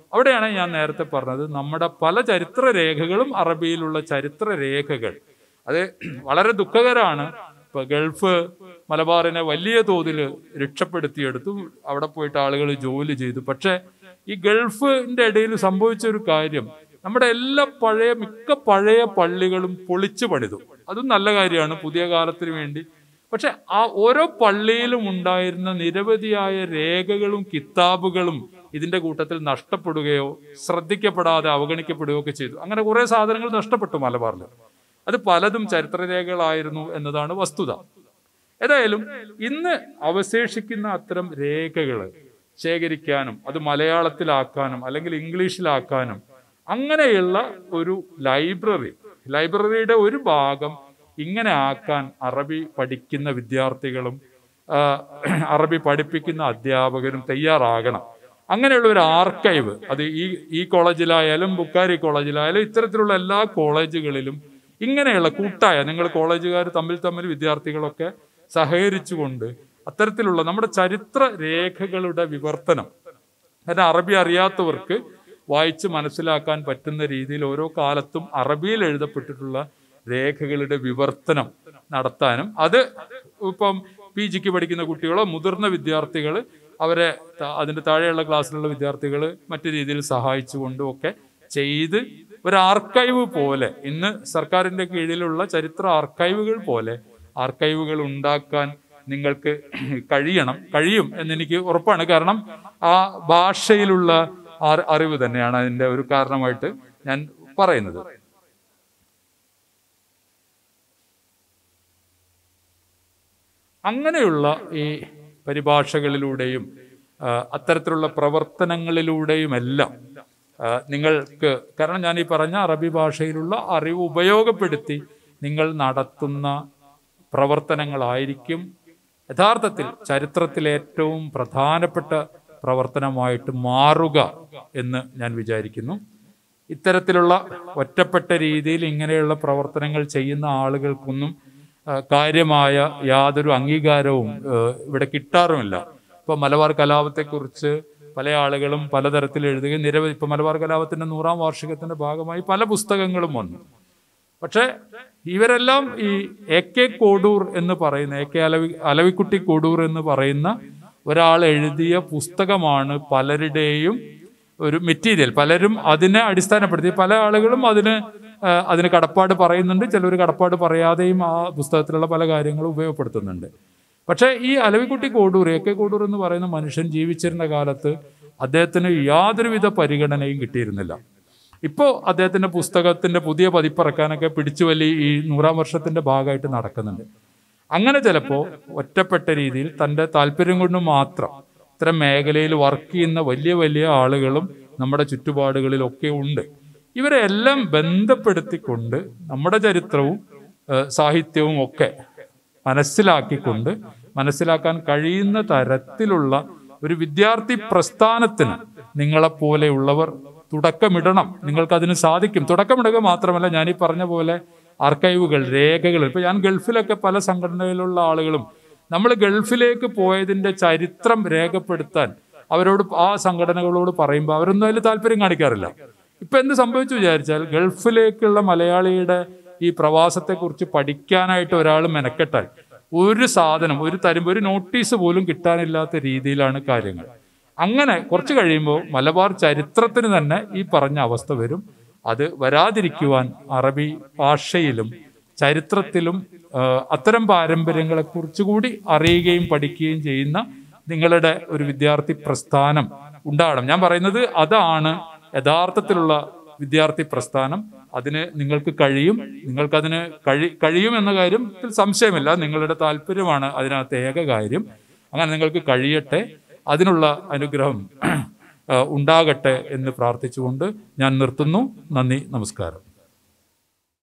S1: അവിടെയാണ് ഞാൻ നേരത്തെ പറഞ്ഞത്, നമ്മുടെ പല ചരിത്ര രേഖകളും അറബിയിലുള്ള ചരിത്ര രേഖകൾ അത് വളരെ ദുഃഖകരമാണ്. ഇപ്പൊ ഗൾഫ് മലബാറിനെ വലിയ തോതിൽ രക്ഷപ്പെടുത്തിയെടുത്തു, അവിടെ പോയിട്ട് ആളുകൾ ജോലി ചെയ്തു. പക്ഷെ ഈ ഗൾഫിന്റെ ഇടയിൽ സംഭവിച്ച ഒരു കാര്യം, നമ്മുടെ എല്ലാ പഴയ മിക്ക പഴയ പള്ളികളും പൊളിച്ചു പണിതു. അതും നല്ല കാര്യമാണ് പുതിയ കാലത്തിന് വേണ്ടി. പക്ഷെ ആ ഓരോ പള്ളിയിലും ഉണ്ടായിരുന്ന നിരവധിയായ രേഖകളും കിതാബുകളും ഇതിന്റെ കൂട്ടത്തിൽ നഷ്ടപ്പെടുകയോ ശ്രദ്ധിക്കപ്പെടാതെ അവഗണിക്കപ്പെടുകയോ ഒക്കെ ചെയ്തു. അങ്ങനെ കുറെ സാധനങ്ങൾ നഷ്ടപ്പെട്ടു മലബാറിൽ. അത് പലതും ചരിത്രരേഖകളായിരുന്നു എന്നതാണ് വസ്തുത. ഏതായാലും ഇന്ന് അവശേഷിക്കുന്ന അത്തരം രേഖകൾ ശേഖരിക്കാനും അത് മലയാളത്തിലാക്കാനും അല്ലെങ്കിൽ ഇംഗ്ലീഷിലാക്കാനും അങ്ങനെയുള്ള ഒരു ലൈബ്രറി ലൈബ്രറിയുടെ ഒരു ഭാഗം ഇങ്ങനെ ആക്കാൻ അറബി പഠിക്കുന്ന വിദ്യാർത്ഥികളും അറബി പഠിപ്പിക്കുന്ന അധ്യാപകരും തയ്യാറാകണം. അങ്ങനെയുള്ള ഒരു ആർക്കൈവ് അത് ഈ ഈ കോളേജിലായാലും ബുക്കാരി കോളേജിലായാലും ഇത്തരത്തിലുള്ള എല്ലാ കോളേജുകളിലും ഇങ്ങനെയുള്ള കൂട്ടായ നിങ്ങൾ കോളേജുകാർ തമ്മിൽ തമ്മിൽ വിദ്യാർത്ഥികളൊക്കെ സഹകരിച്ചുകൊണ്ട് അത്തരത്തിലുള്ള നമ്മുടെ ചരിത്ര രേഖകളുടെ വിവർത്തനം, കാരണം അറബി അറിയാത്തവർക്ക് വായിച്ച് മനസ്സിലാക്കാൻ പറ്റുന്ന രീതിയിൽ ഓരോ കാലത്തും അറബിയിൽ എഴുതപ്പെട്ടിട്ടുള്ള രേഖകളുടെ വിവർത്തനം നടത്താനും അത് ഇപ്പം പി ജിക്ക് പഠിക്കുന്ന കുട്ടികളോ മുതിർന്ന വിദ്യാർത്ഥികൾ അവരെ അതിൻ്റെ താഴെയുള്ള ക്ലാസ്സിലുള്ള വിദ്യാർത്ഥികൾ മറ്റു രീതിയിൽ സഹായിച്ചുകൊണ്ടും ഒക്കെ ചെയ്ത് ഒരു ആർക്കൈവ് പോലെ ഇന്ന് സർക്കാരിൻ്റെ കീഴിലുള്ള ചരിത്ര ആർക്കൈവുകൾ പോലെ ആർക്കൈവുകൾ ഉണ്ടാക്കാൻ നിങ്ങൾക്ക് കഴിയണം കഴിയും എന്നെനിക്ക് ഉറപ്പാണ്. കാരണം ആ ഭാഷയിലുള്ള അറിവ് തന്നെയാണ് അതിൻ്റെ ഒരു കാരണമായിട്ട് ഞാൻ പറയുന്നത്. അങ്ങനെയുള്ള ഈ പരിഭാഷകളിലൂടെയും അത്തരത്തിലുള്ള പ്രവർത്തനങ്ങളിലൂടെയുമെല്ലാം നിങ്ങൾക്ക്, കാരണം ഞാൻ ഈ പറഞ്ഞ അറബി ഭാഷയിലുള്ള അറിവ് ഉപയോഗപ്പെടുത്തി നിങ്ങൾ നടത്തുന്ന പ്രവർത്തനങ്ങളായിരിക്കും യഥാർത്ഥത്തിൽ ചരിത്രത്തിലെ ഏറ്റവും പ്രധാനപ്പെട്ട പ്രവർത്തനമായിട്ട് മാറുക എന്ന് ഞാൻ വിചാരിക്കുന്നു. ഇത്തരത്തിലുള്ള ഒറ്റപ്പെട്ട രീതിയിൽ ഇങ്ങനെയുള്ള പ്രവർത്തനങ്ങൾ ചെയ്യുന്ന ആളുകൾക്കൊന്നും കാര്യമായ യാതൊരു അംഗീകാരവും ഇവിടെ കിട്ടാറുമില്ല. ഇപ്പൊ മലബാർ കലാപത്തെക്കുറിച്ച് പല ആളുകളും പലതരത്തിൽ എഴുതുകയും നിരവധി ഇപ്പൊ മലബാർ കലാപത്തിന്റെ നൂറാം വാർഷികത്തിന്റെ ഭാഗമായി പല പുസ്തകങ്ങളും വന്നു. പക്ഷെ ഇവരെല്ലാം ഈ എ കെ കോഡൂർ എന്ന് പറയുന്ന എ കെ അലവി അലവിക്കുട്ടി കോഡൂർ എന്ന് പറയുന്ന ഒരാൾ എഴുതിയ പുസ്തകമാണ് പലരുടെയും ഒരു മെറ്റീരിയൽ. പലരും അതിനെ അടിസ്ഥാനപ്പെടുത്തി പല ആളുകളും അതിന് അതിന് കടപ്പാട് പറയുന്നുണ്ട്, ചിലർ കടപ്പാട് പറയാതെയും ആ പുസ്തകത്തിലുള്ള പല കാര്യങ്ങളും ഉപയോഗപ്പെടുത്തുന്നുണ്ട്. പക്ഷേ ഈ അലവിക്കുട്ടി കോഡൂർ എ കെ കോഡൂർ എന്ന് പറയുന്ന മനുഷ്യൻ ജീവിച്ചിരുന്ന കാലത്ത് അദ്ദേഹത്തിന് യാതൊരുവിധ പരിഗണനയും കിട്ടിയിരുന്നില്ല. ഇപ്പോൾ അദ്ദേഹത്തിൻ്റെ പുസ്തകത്തിൻ്റെ പുതിയ പതിപ്പിറക്കാനൊക്കെ പിടിച്ചു വലി ഈ നൂറാം വർഷത്തിൻ്റെ ഭാഗമായിട്ട് നടക്കുന്നുണ്ട്. അങ്ങനെ ചിലപ്പോൾ ഒറ്റപ്പെട്ട രീതിയിൽ തൻ്റെ താല്പര്യം കൊണ്ട് മാത്രം ഇത്തരം മേഖലയിൽ വർക്ക് ചെയ്യുന്ന വലിയ വലിയ ആളുകളും നമ്മുടെ ചുറ്റുപാടുകളിലൊക്കെ ഉണ്ട്. ഇവരെ എല്ലാം ബന്ധപ്പെടുത്തിക്കൊണ്ട് നമ്മുടെ ചരിത്രവും സാഹിത്യവും ഒക്കെ മനസ്സിലാക്കിക്കൊണ്ട് മനസ്സിലാക്കാൻ കഴിയുന്ന തരത്തിലുള്ള ഒരു വിദ്യാർത്ഥി പ്രസ്ഥാനത്തിന് നിങ്ങളെപ്പോലെയുള്ളവർ തുടക്കമിടണം. നിങ്ങൾക്കതിന് സാധിക്കും. തുടക്കമിടുക മാത്രമല്ല, ഞാനീ പറഞ്ഞ പോലെ ആർക്കൈവുകൾ, രേഖകൾ, ഇപ്പം ഞാൻ ഗൾഫിലൊക്കെ പല സംഘടനയിലുള്ള ആളുകളും നമ്മൾ ഗൾഫിലേക്ക് പോയതിൻ്റെ ചരിത്രം രേഖപ്പെടുത്താൻ അവരോട് ആ സംഘടനകളോട് പറയുമ്പോൾ അവരൊന്നും അതിൽ താല്പര്യം കാണിക്കാറില്ല. ഇപ്പം എന്ത് സംഭവിച്ചു വിചാരിച്ചാൽ ഗൾഫിലേക്കുള്ള മലയാളിയുടെ ഈ പ്രവാസത്തെക്കുറിച്ച് പഠിക്കാനായിട്ട് ഒരാൾ മെനക്കെട്ടാൽ ഒരു സാധനം ഒരു തരുമ്പോൾ ഒരു നോട്ടീസ് പോലും കിട്ടാനില്ലാത്ത രീതിയിലാണ് കാര്യങ്ങൾ. അങ്ങനെ കുറച്ച് കഴിയുമ്പോൾ മലബാർ ചരിത്രത്തിന് തന്നെ ഈ പറഞ്ഞ അവസ്ഥ വരും. അത് വരാതിരിക്കുവാൻ അറബി ഭാഷയിലും ചരിത്രത്തിലും അത്തരം പാരമ്പര്യങ്ങളെക്കുറിച്ച് കൂടി അറിയുകയും പഠിക്കുകയും ചെയ്യുന്ന നിങ്ങളുടെ ഒരു വിദ്യാർത്ഥി പ്രസ്ഥാനം ഉണ്ടാകണം. ഞാൻ പറയുന്നത് അതാണ് യഥാർത്ഥത്തിലുള്ള വിദ്യാർത്ഥി പ്രസ്ഥാനം. അതിന് നിങ്ങൾക്ക് കഴിയും. നിങ്ങൾക്കതിന് കഴി കഴിയും എന്ന കാര്യത്തിൽ സംശയമില്ല. നിങ്ങളുടെ താല്പര്യമാണ് അതിനകത്ത് ഏക കാര്യം. അങ്ങനെ നിങ്ങൾക്ക് കഴിയട്ടെ, അതിനുള്ള അനുഗ്രഹം ഉണ്ടാകട്ടെ എന്ന് പ്രാർത്ഥിച്ചുകൊണ്ട് ഞാൻ നിർത്തുന്നു. നന്ദി, നമസ്കാരം.